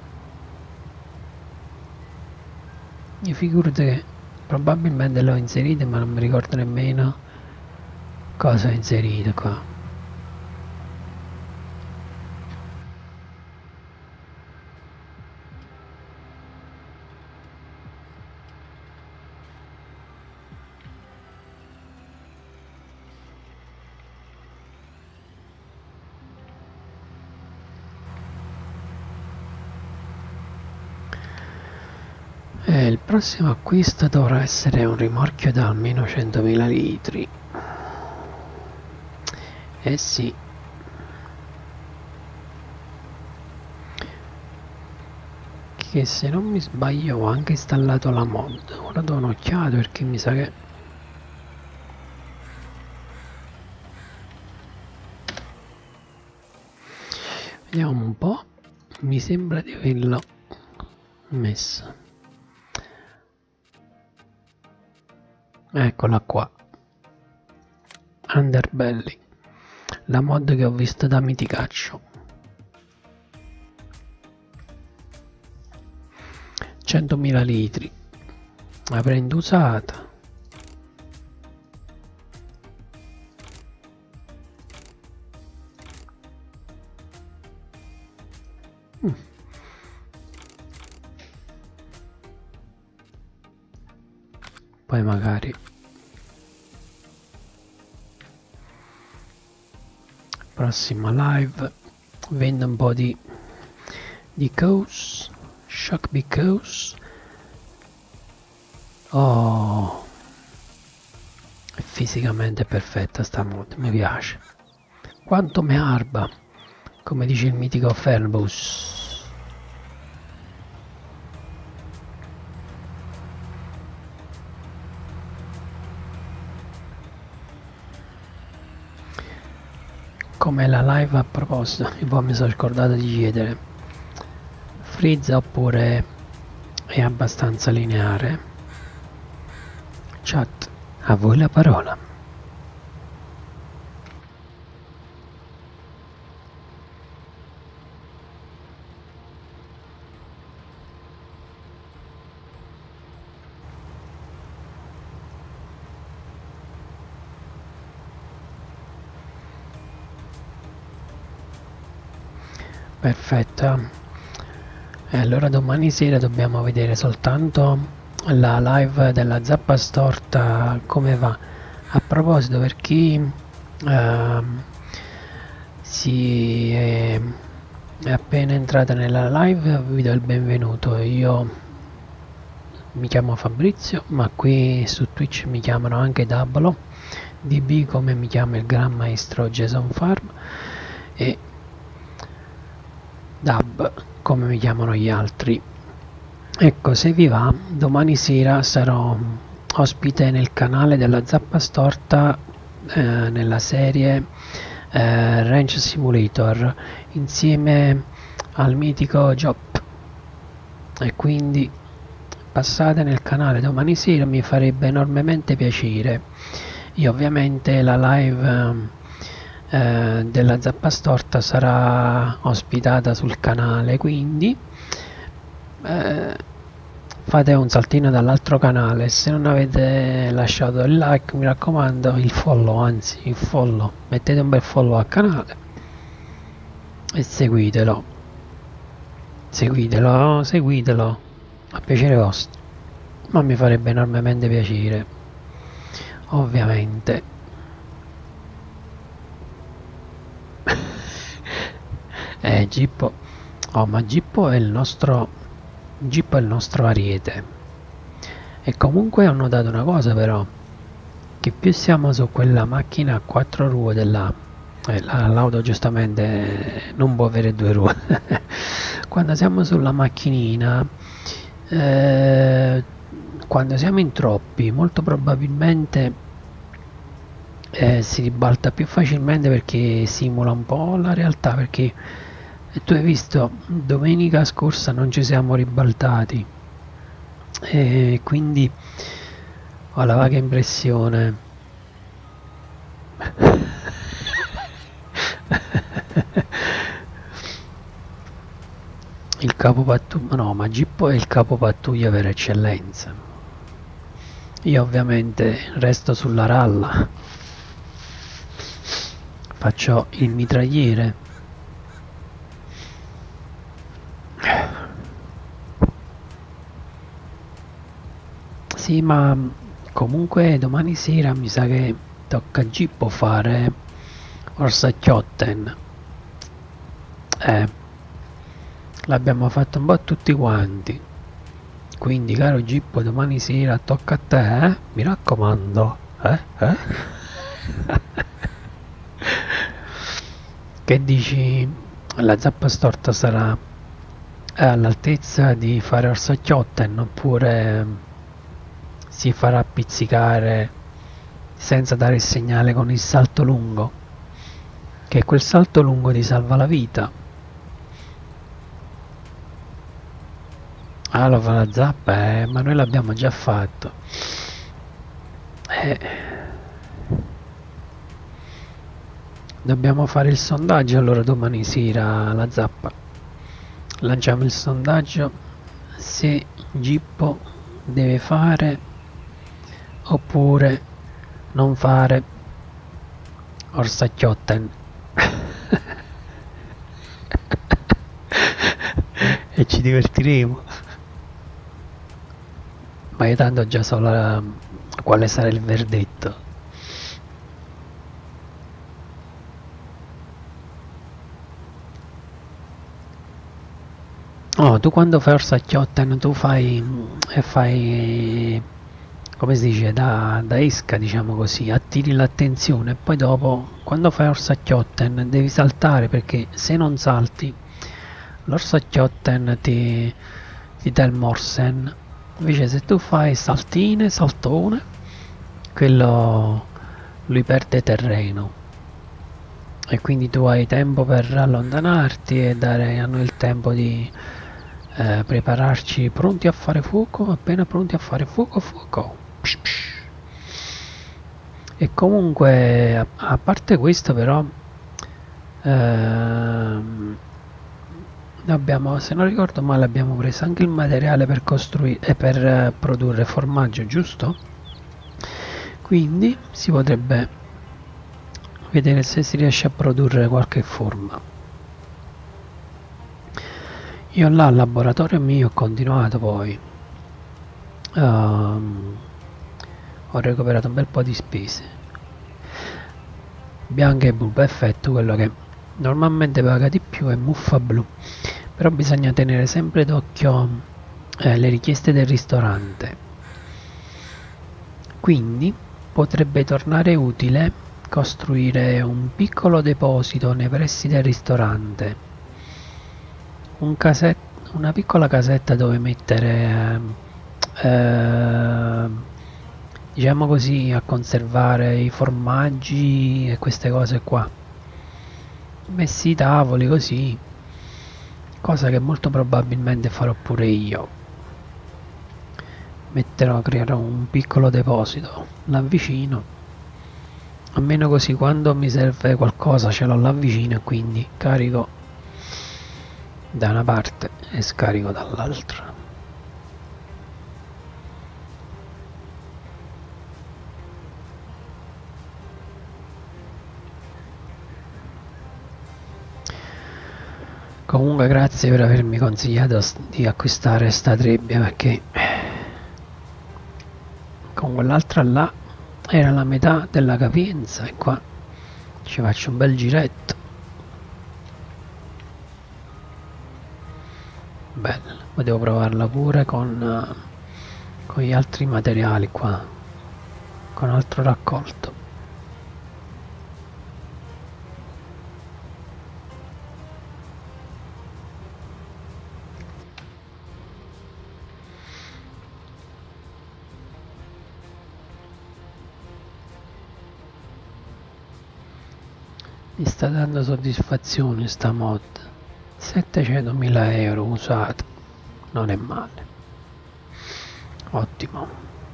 Mi figurate che probabilmente le ho inserite ma non mi ricordo nemmeno cosa ho inserito qua. E il prossimo acquisto dovrà essere un rimorchio da almeno centomila litri. Eh sì. Che se non mi sbaglio ho anche installato la mod. Ora do un'occhiata perché mi sa che... Vediamo un po'. Mi sembra di averlo messo. Eccola qua. Underbelly. La mod che ho visto da Miticaccio. centomila litri. La prendo usata. Mm. Poi magari prossima live vendo un po' di di cose, shock because Oh, è fisicamente perfetta sta mod, mi piace. Quanto me arba, come dice il mitico Fernbus. Come la live a proposito, e poi mi sono scordato di chiedere, frizza oppure è abbastanza lineare? Chat, a voi la parola. Perfetto. E allora domani sera dobbiamo vedere soltanto la live della zappa storta come va. A proposito, per chi uh, si è, è appena entrata nella live, vi do il benvenuto. Io mi chiamo Fabrizio, ma qui su Twitch mi chiamano anche Dabolo, D B come mi chiama il gran maestro Jason Farm e Dab come mi chiamano gli altri. Ecco, se vi va, domani sera sarò ospite nel canale della Zappa Storta eh, nella serie eh, Range Simulator insieme al mitico Job, e quindi passate nel canale domani sera, mi farebbe enormemente piacere. Io ovviamente la live Eh, della Zappa Storta sarà ospitata sul canale, quindi eh, fate un saltino dall'altro canale. Se non avete lasciato il like, mi raccomando, il follow, anzi il follow, mettete un bel follow al canale e seguitelo, seguitelo, seguitelo a piacere vostro, ma mi farebbe enormemente piacere, ovviamente. Eh, Gippo, oh, ma Gippo è il nostro, Gippo è il nostro ariete. E comunque ho notato una cosa però, che più siamo su quella macchina a quattro ruote della, eh, l'auto giustamente non può avere due ruote. Quando siamo sulla macchinina, eh, quando siamo in troppi, molto probabilmente eh, si ribalta più facilmente perché simula un po' la realtà, perché e tu hai visto, domenica scorsa non ci siamo ribaltati e quindi ho la vaga impressione il capo pattuglia, no, ma Gippo è il capo pattuglia per eccellenza. Io ovviamente resto sulla ralla, faccio il mitragliere. Sì, ma comunque domani sera mi sa che tocca a Gippo fare Orsacchiotten. Eh, l'abbiamo fatto un po' tutti quanti. Quindi, caro Gippo, domani sera tocca a te, eh? Mi raccomando, eh? Eh? Che dici? La zappa storta sarà all'altezza di fare Orsacchiotten oppure si farà pizzicare senza dare il segnale con il salto lungo, che quel salto lungo ti salva la vita. Ah, lo fa la zappa, eh, ma noi l'abbiamo già fatto. Eh, dobbiamo fare il sondaggio allora domani sera la zappa. Lanciamo il sondaggio se Gippo deve fare oppure non fare Orsacchiotten. E ci divertiremo, ma io tanto già so la, quale sarà il verdetto. Oh, tu quando fai Orsacchiotten tu fai, fai come si dice, da, da esca, diciamo così, attiri l'attenzione e poi dopo, quando fai Orsakjotten, devi saltare, perché se non salti, l'Orsakjotten ti, ti dà il Morsen. Invece se tu fai saltine, saltone, quello lui perde terreno. E quindi tu hai tempo per allontanarti e dare a noi il tempo di eh, prepararci pronti a fare fuoco. Appena pronti a fare fuoco, fuoco. Psh, psh. E comunque, a, a parte questo, però, ehm, abbiamo, se non ricordo male, abbiamo preso anche il materiale per costruire e per eh, produrre formaggio, giusto? Quindi si potrebbe vedere se si riesce a produrre qualche forma. Io là al laboratorio mio ho continuato poi, um, ho recuperato un bel po' di spese. Bianca e blu, perfetto. Quello che normalmente paga di più è muffa blu, però bisogna tenere sempre d'occhio eh, le richieste del ristorante, quindi potrebbe tornare utile costruire un piccolo deposito nei pressi del ristorante, un caset una piccola casetta dove mettere eh, eh, diciamo così, a conservare i formaggi e queste cose qua, messi i tavoli così, cosa che molto probabilmente farò pure io. Metterò, creerò un piccolo deposito là vicino, almeno così quando mi serve qualcosa ce l'ho là vicino e quindi carico da una parte e scarico dall'altra. Comunque grazie per avermi consigliato di acquistare sta trebbia, perché con quell'altra là era la metà della capienza e qua ci faccio un bel giretto. Bella, potevo provarla pure con, con gli altri materiali qua, con altro raccolto. Mi sta dando soddisfazione sta mod, settecentomila euro usati, non è male, ottimo.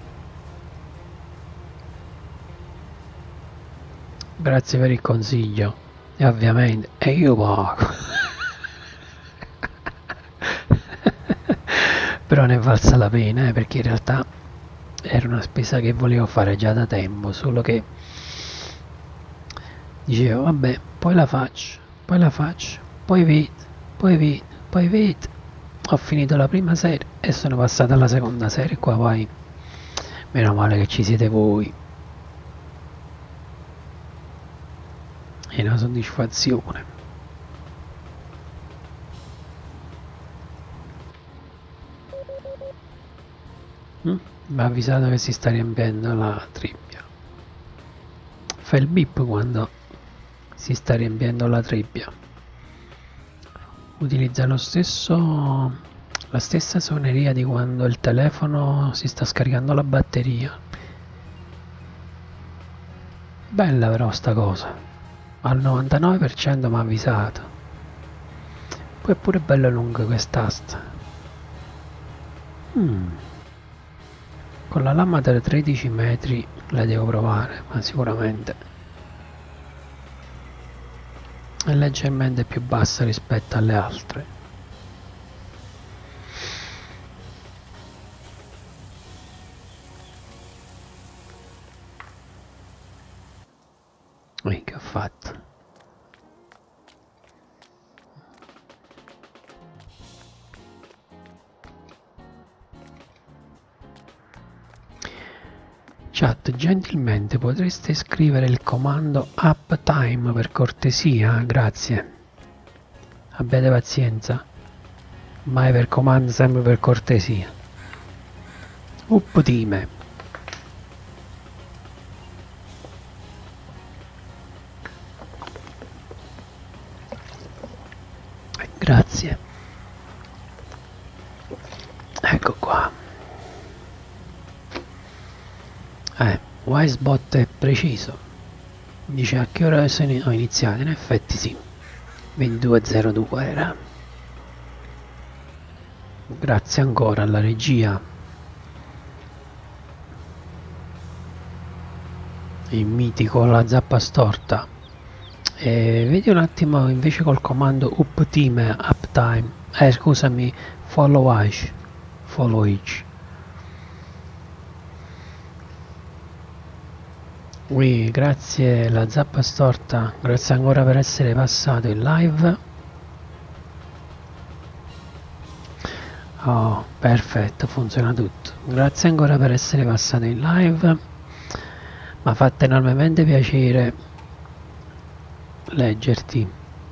Grazie per il consiglio e ovviamente e io pago. Però ne è valsa la pena, eh, perché in realtà era una spesa che volevo fare già da tempo, solo che dicevo vabbè, poi la faccio, poi la faccio, poi vedo, poi vedo, poi vedo. Ho finito la prima serie e sono passata alla seconda serie qua, poi meno male che ci siete voi. È una soddisfazione. Mm? Mi ha avvisato che si sta riempiendo la trebbia. Fa il beep quando si sta riempiendo la trebbia. Utilizza lo stesso, la stessa suoneria di quando il telefono si sta scaricando la batteria. Bella però sta cosa, al novantanove per cento mi ha avvisato. Poi è pure bello lungo quest'asta. Mm. Con la lama da tredici metri la devo provare, ma sicuramente è leggermente più bassa rispetto alle altre. Ui, che ho fatto? Chat, gentilmente potreste scrivere il comando uptime per cortesia? Grazie. Abbiate pazienza. Mai per comando, sempre per cortesia. Uptime. Grazie. Ecco qua. Eh, Wisebot è preciso. Dice a che ora ho iniziato? In effetti sì. ventidue e zero due era. Grazie ancora alla regia. Il mitico La Zappa Storta. E vedi un attimo invece col comando uptime uptime. Eh scusami, follow each. Follow each. Ui, grazie La Zappa Storta, grazie ancora per essere passato in live. Oh, perfetto, funziona tutto. Grazie ancora per essere passato in live. Mi ha fatto enormemente piacere leggerti.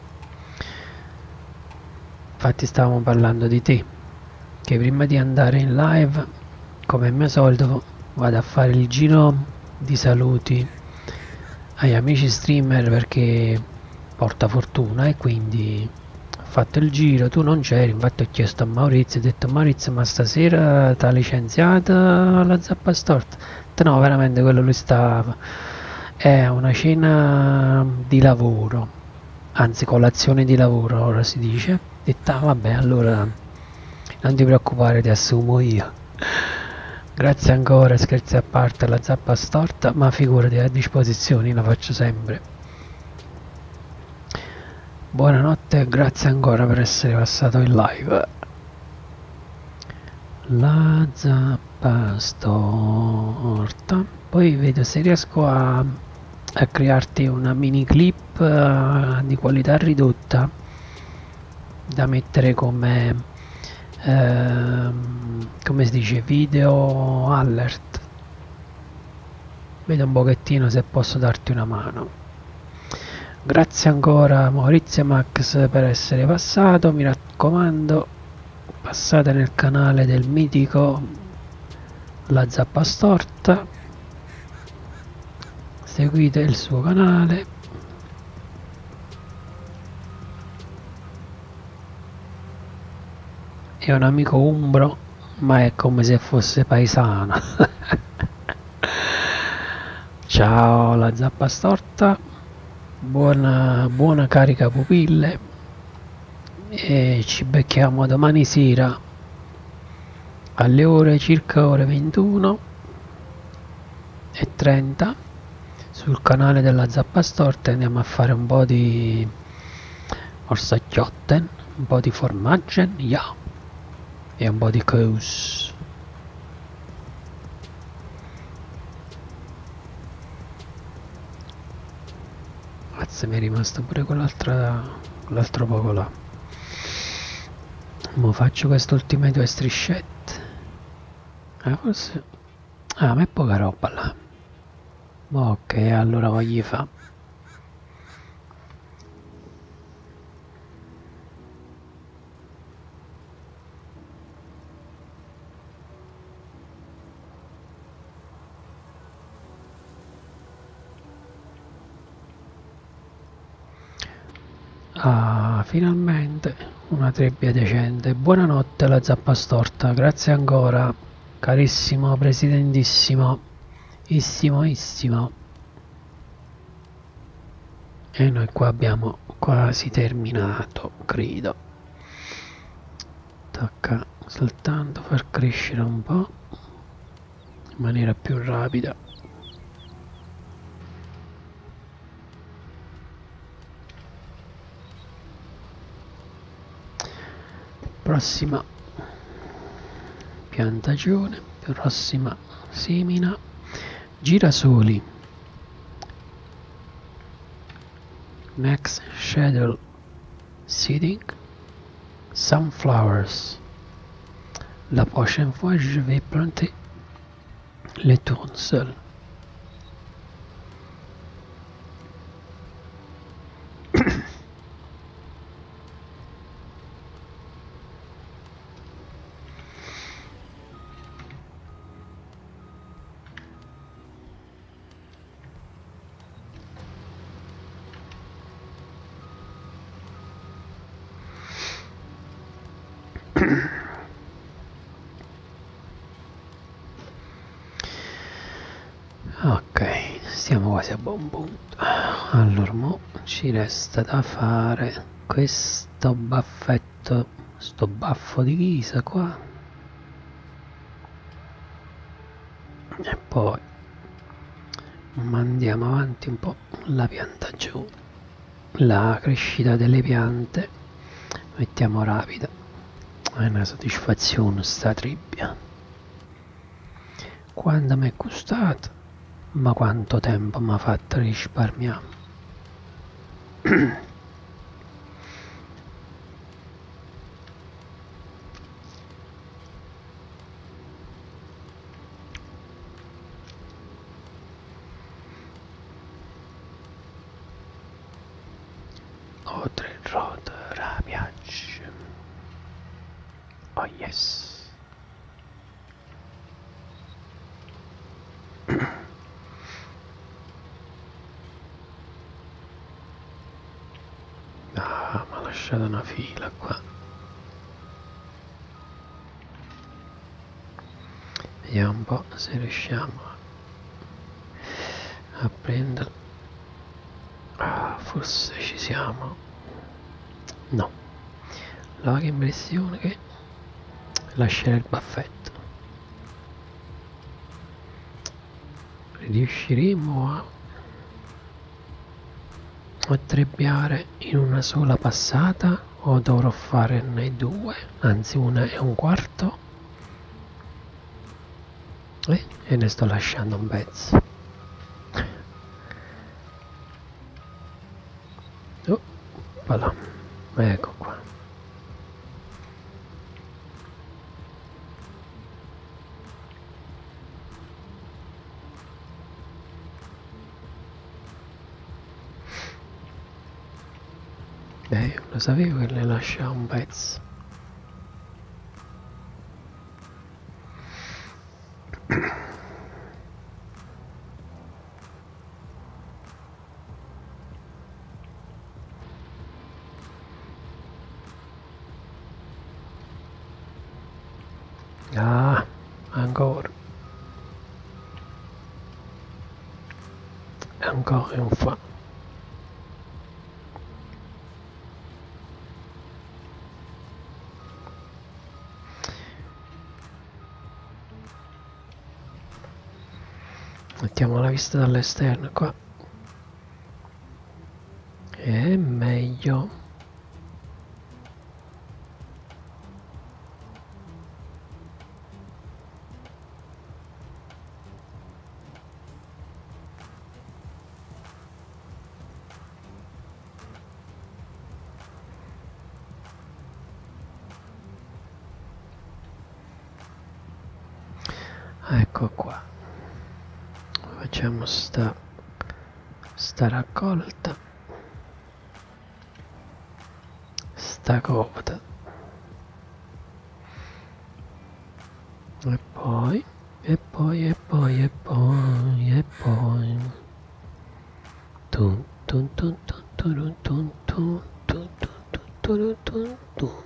Infatti stavamo parlando di te, che prima di andare in live, come al mio solito, vado a fare il giro di saluti agli amici streamer perché porta fortuna e quindi ho fatto il giro, tu non c'eri, infatti ho chiesto a Maurizio, ho detto Maurizio ma stasera t'ha licenziata la Zappa Storta? No, veramente quello lui sta... è una cena di lavoro, anzi colazione di lavoro ora si dice. Ho detto ah, vabbè allora non ti preoccupare ti assumo io. Grazie ancora, scherzi a parte, alla Zappa Storta, ma figurati a disposizione, la faccio sempre. Buonanotte e grazie ancora per essere passato in live. La Zappa Storta. Poi vedo se riesco a, a crearti una mini clip uh, di qualità ridotta da mettere come... Ehm, come si dice, video alert. Vedo un pochettino se posso darti una mano. Grazie ancora Maurizio Max per essere passato, mi raccomando passate nel canale del mitico La Zappa Storta, seguite il suo canale. È un amico umbro, ma è come se fosse paesano. Ciao La Zappa Storta, buona, buona carica pupille e ci becchiamo domani sera alle ore circa ore ventuno e trenta sul canale della Zappa Storta. Andiamo a fare un po' di orsacchiotten, un po' di formaggio, yeah, e un po' di cose. Mazza, mi è rimasto pure quell'altro poco là. Mo faccio queste ultime due striscette. Eh, forse... ah, ma è poca roba là. Ok, allora voglio fa. Ah, finalmente una trebbia decente. Buonanotte La Zappa Storta, grazie ancora, carissimo presidentissimo, issimo issimo. E noi qua abbiamo quasi terminato, credo. Tocca soltanto far crescere un po' in maniera più rapida. Prossima piantagione, prossima semina, girasoli. Next schedule seeding, sunflowers. La prochaine fois je vais planter les tournesols. Ok, stiamo quasi a buon punto. Allora, mo ci resta da fare questo baffetto, sto baffo di ghisa qua, e poi mandiamo avanti un po' la pianta giù, la crescita delle piante mettiamo rapida. È una soddisfazione sta tribbia. Quando mi è costato, ma quanto tempo mi ha fatto risparmiare. Ho tre ruote, la piace. Oh yes. Ah, mi ha lasciato una fila qua. Vediamo un po' se riusciamo a prendere. Ah, forse ci siamo. No. La vaga impressione che lascerei il baffetto. Riusciremo a a trebbiare in una sola passata o dovrò farne due, anzi una e un quarto? Eh, e ne sto lasciando un pezzo. Oh, voilà. Ecco qua. Eh, lo sapevo che le lasciava un pezzo. Ah, ancora. Ancora un fa. Mettiamo la vista dall'esterno qua. È meglio. Ecco qua. Facciamo sta, sta raccolta, sta coda, e poi, e poi, e poi, e poi, e poi, tun tun tun tun tun tun tun tun tun tun tun.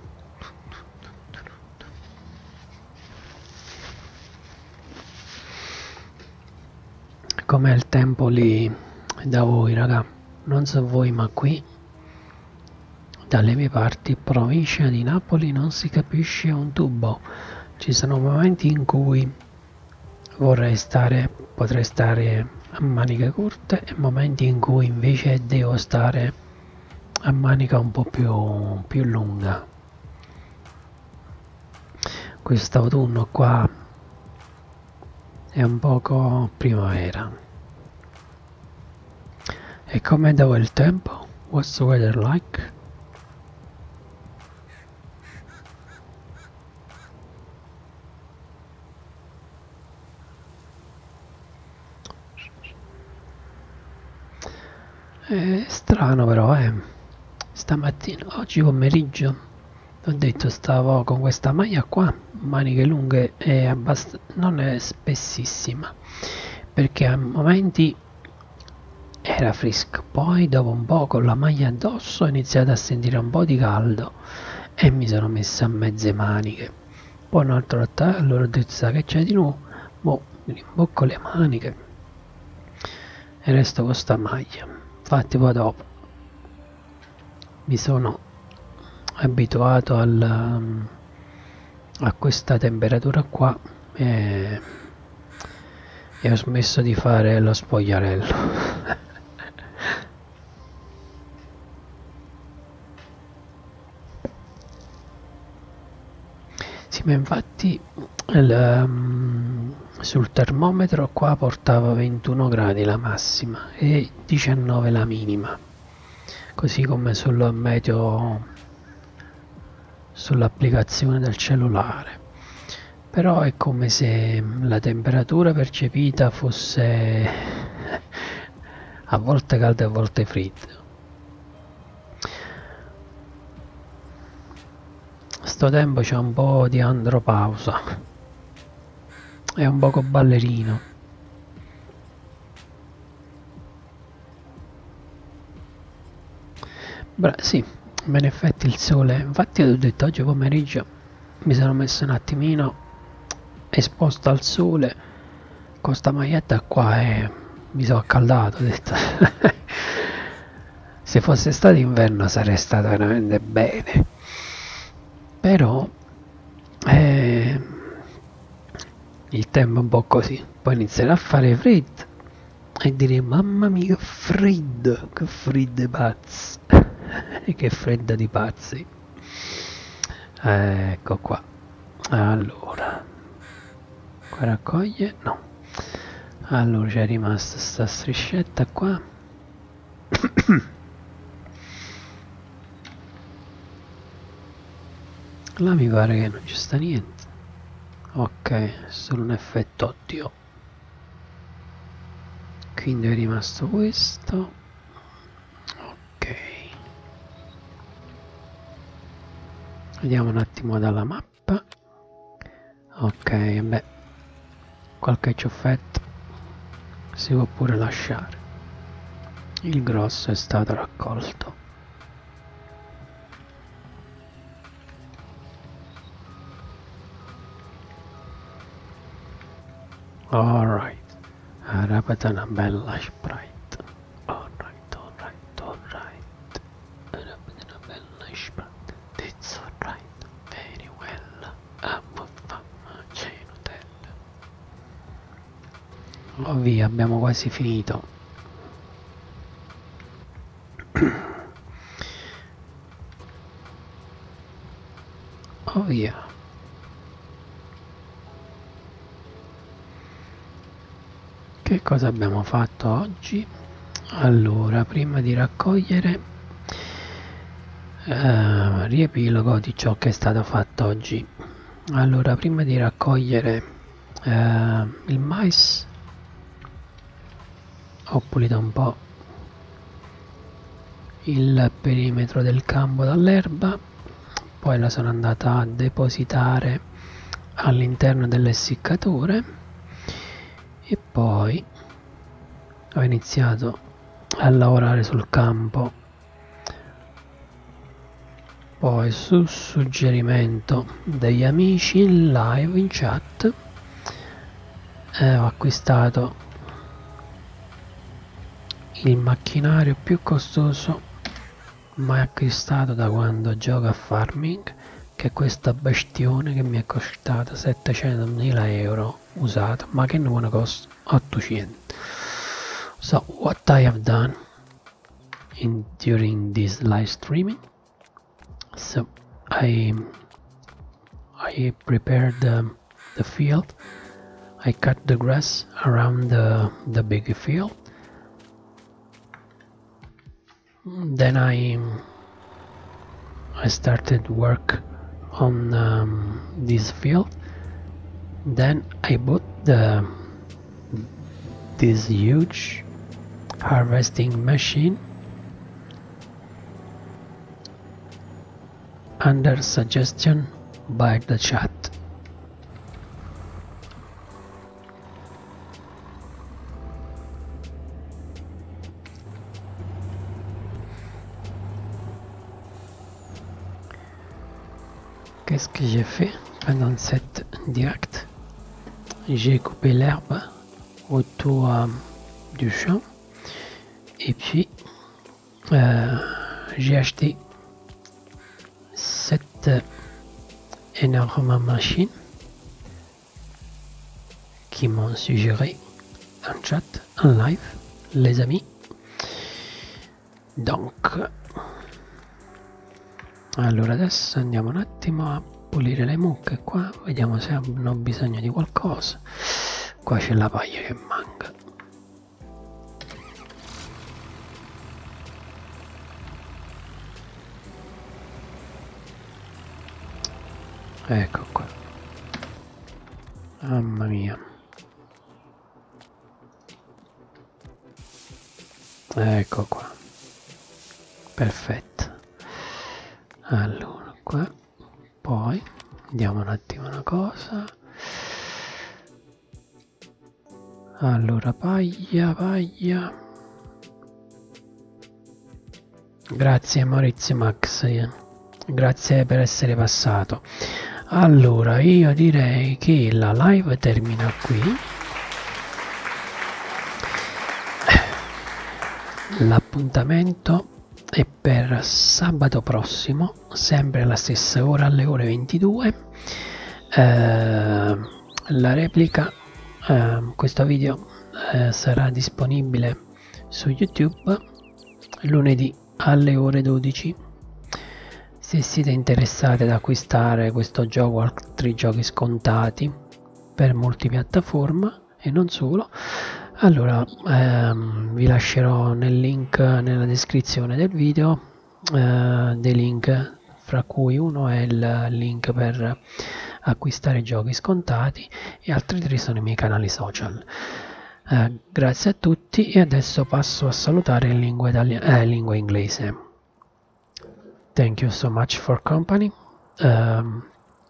Com'è il tempo lì da voi, raga? Non so voi, ma qui dalle mie parti, provincia di Napoli, non si capisce un tubo. Ci sono momenti in cui vorrei stare, potrei stare a maniche corte e momenti in cui invece devo stare a manica un po' più, più lunga. Questo autunno qua è un poco primavera. E com'è da voi il tempo? What's the weather like? È strano però, eh. Stamattina, oggi pomeriggio, ho detto stavo con questa maglia qua, maniche lunghe e abbast- non è spessissima, perché a momenti era fresco, poi dopo un po' con la maglia addosso ho iniziato a sentire un po' di caldo e mi sono messo a mezze maniche. Poi un altro attacco, allora ho detto sa che c'è di nuovo, boh, mi rimbocco le maniche e resto con sta maglia. Infatti poi dopo mi sono abituato al, a questa temperatura qua e, e ho smesso di fare lo spogliarello. Sì, ma infatti il, um, sul termometro qua portava ventuno gradi la massima e diciannove la minima, così come sul meteo sull'applicazione del cellulare. Però è come se la temperatura percepita fosse a volte calda e a volte fredda. Sto tempo c'è un po' di andropausa, è un poco ballerino. Beh, sì, in effetti il sole, infatti ho detto oggi pomeriggio mi sono messo un attimino esposto al sole con sta maglietta qua e mi sono accaldato, ho detto se fosse stato inverno sarei stato veramente bene, però eh, il tempo è un po' così, poi inizierà a fare freddo e dire mamma mia che freddo, che freddo pazzi, che fredda di pazzi. Ecco qua, allora qua raccoglie, no, allora c'è rimasta sta striscetta qua. Là mi pare che non ci sta niente, ok, solo un effetto ottico, quindi è rimasto questo, ok, vediamo un attimo dalla mappa, ok, beh, qualche ciuffetto si può pure lasciare, il grosso è stato raccolto. Alright, arrapata una bella Sprite. Alright, alright, alright. Arrapata una bella Sprite. It's alright, very well. Ammo famma, c'è Nutella. Oh via, abbiamo quasi finito. Oh via. Che cosa abbiamo fatto oggi? Allora, prima di raccogliere, eh, riepilogo di ciò che è stato fatto oggi. Allora, prima di raccogliere eh, il mais, ho pulito un po' il perimetro del campo dall'erba, poi la sono andata a depositare all'interno dell'essiccatore e poi ho iniziato a lavorare sul campo. Poi su suggerimento degli amici in live in chat eh, ho acquistato il macchinario più costoso mai acquistato da quando gioco a farming, che è questa bestione che mi è costata settecentomila euro usata, ma che non costa ottocento. So what I have done in during this live streaming, so I I prepared the, the field, I cut the grass around the, the big field, then I I started work on um, this field, then I bought the this huge harvesting machine under suggestion by the chat. qu'est-ce que j'ai fait pendant cette direct? J'ai coupé l'herbe autour euh, du champ et puis euh, j'ai acheté cette euh, énorme machine qui m'ont suggéré en chat, en live, les amis. Donc, allora adesso andiamo un attimo a pulire le mucche qua, vediamo se hanno bisogno di qualcosa. Qua c'è la paglia che manca. Ecco qua. Mamma mia. Ecco qua. Perfetto. Allora qua. Poi vediamo un attimo una cosa. Allora paglia, paglia. Grazie Maurizio Max. Grazie per essere passato. Allora io direi che la live termina qui. L'appuntamento è per sabato prossimo, sempre alla stessa ora, alle ore ventidue. Eh, la replica, eh, questo video eh, sarà disponibile su YouTube lunedì alle ore dodici. Se siete interessati ad acquistare questo gioco o altri giochi scontati per multipiattaforma e non solo, allora ehm, vi lascerò nel link nella descrizione del video eh, dei link, fra cui uno è il link per acquistare giochi scontati e altri tre sono i miei canali social. Eh, grazie a tutti e adesso passo a salutare in lingua, eh, lingua inglese. Thank you so much for company. Um,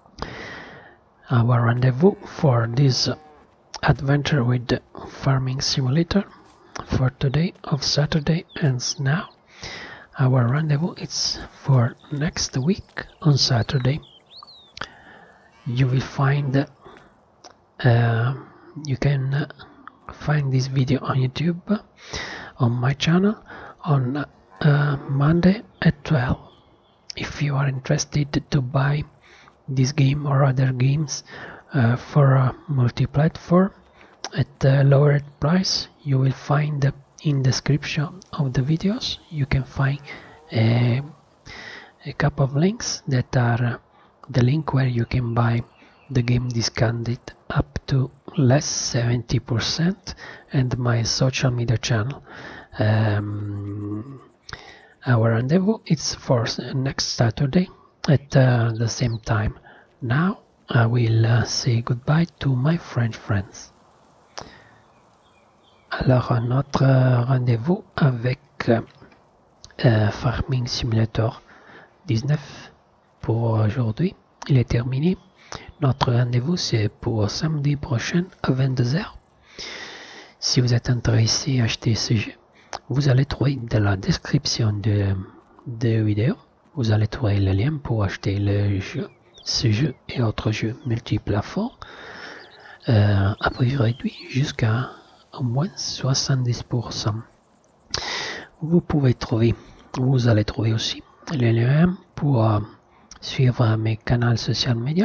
our rendezvous for this adventure with the Farming Simulator for today of Saturday ends now. Our rendezvous is for next week on Saturday. You will find uh, you can find this video on YouTube on my channel on uh, Monday at twelve. If you are interested to buy this game or other games uh, for a multi-platform at a lower price, you will find in description of the videos you can find a, a couple of links that are the link where you can buy the game discounted up to less seventy percent and my social media channel. Um, Our rendezvous is for next Saturday at uh, the same time. Now I will uh, say goodbye to my French friends. Alors notre rendez-vous avec euh, Farming Simulator dix-neuf pour aujourd'hui, il est terminé. Notre rendez-vous c'est pour samedi prochain à vingt-deux heures. Si vous êtes intéressé à acheter ce jeu, vous allez trouver dans la description de, de vidéo, vous allez trouver le lien pour acheter le jeu, ce jeu et autres jeux multiplateformes euh, à prix réduit jusqu'à au moins soixante-dix pour cent. Vous pouvez trouver, vous allez trouver aussi le lien pour euh, suivre mes canaux social media.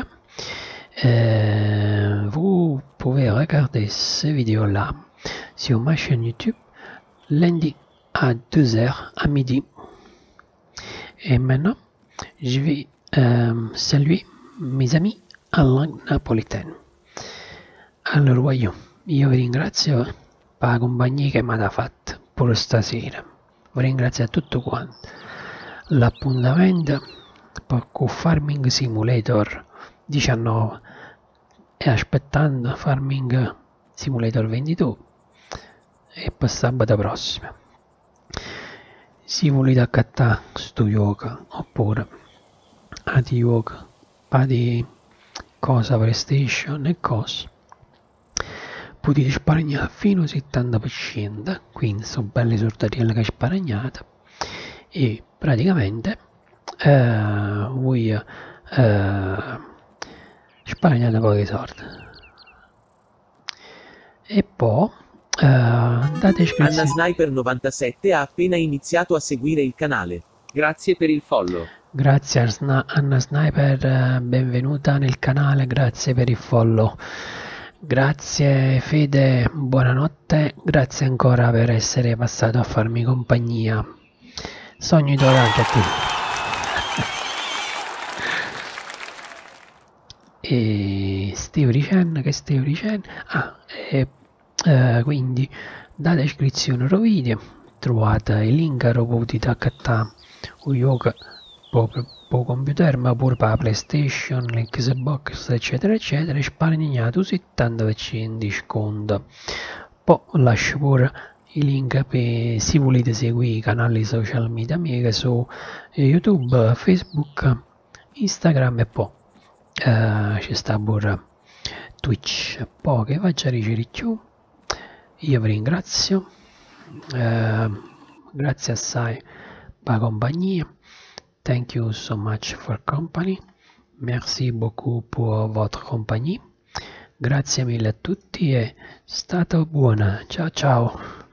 Euh, vous pouvez regarder ces vidéos là sur ma chaîne YouTube lundi à deux heures à midi. Et maintenant, je vais euh, saluer mes amis en langue napolitaine. Allora, io, io vi ringrazio per la compagnia che mi avete fatto pure stasera. Vi ringrazio a tutti quanti. L'appuntamento per con Farming Simulator diciannove e aspettando Farming Simulator ventidue e per sabato prossimo. Se volete accattare sto gioco oppure altri giochi di cosa PlayStation e cose, potete sparagnare fino al settanta per cento, quindi sono belli sortatielli che sparagnate e praticamente eh, vuoi eh, risparmiare pochi soldi. E poi eh, date Anna iscrizione. Sniper novantasette ha appena iniziato a seguire il canale. Grazie per il follow. Grazie a Sna- Anna Sniper, benvenuta nel canale, grazie per il follow. Grazie Fede, buonanotte, grazie ancora per essere passato a farmi compagnia. Sogni d'orange a te. E stavo dicendo, che stavo dicendo? Ah, e, eh, quindi date iscrizione al video, trovate il link che potete accattare o yoga per il computer, ma pure per la PlayStation, l'Xbox, eccetera, eccetera, risparmiate settanta per cento di sconto. Poi lascio pure i link per se volete seguire i canali social media miei che sono YouTube, Facebook, Instagram e poi eh, ci sta pure Twitch. Poi che faccia ricevere più, io vi ringrazio, eh, grazie assai per la compagnia. Thank you so much for company. Merci beaucoup pour votre compagnie. Grazie mille a tutti e state buona. Ciao ciao.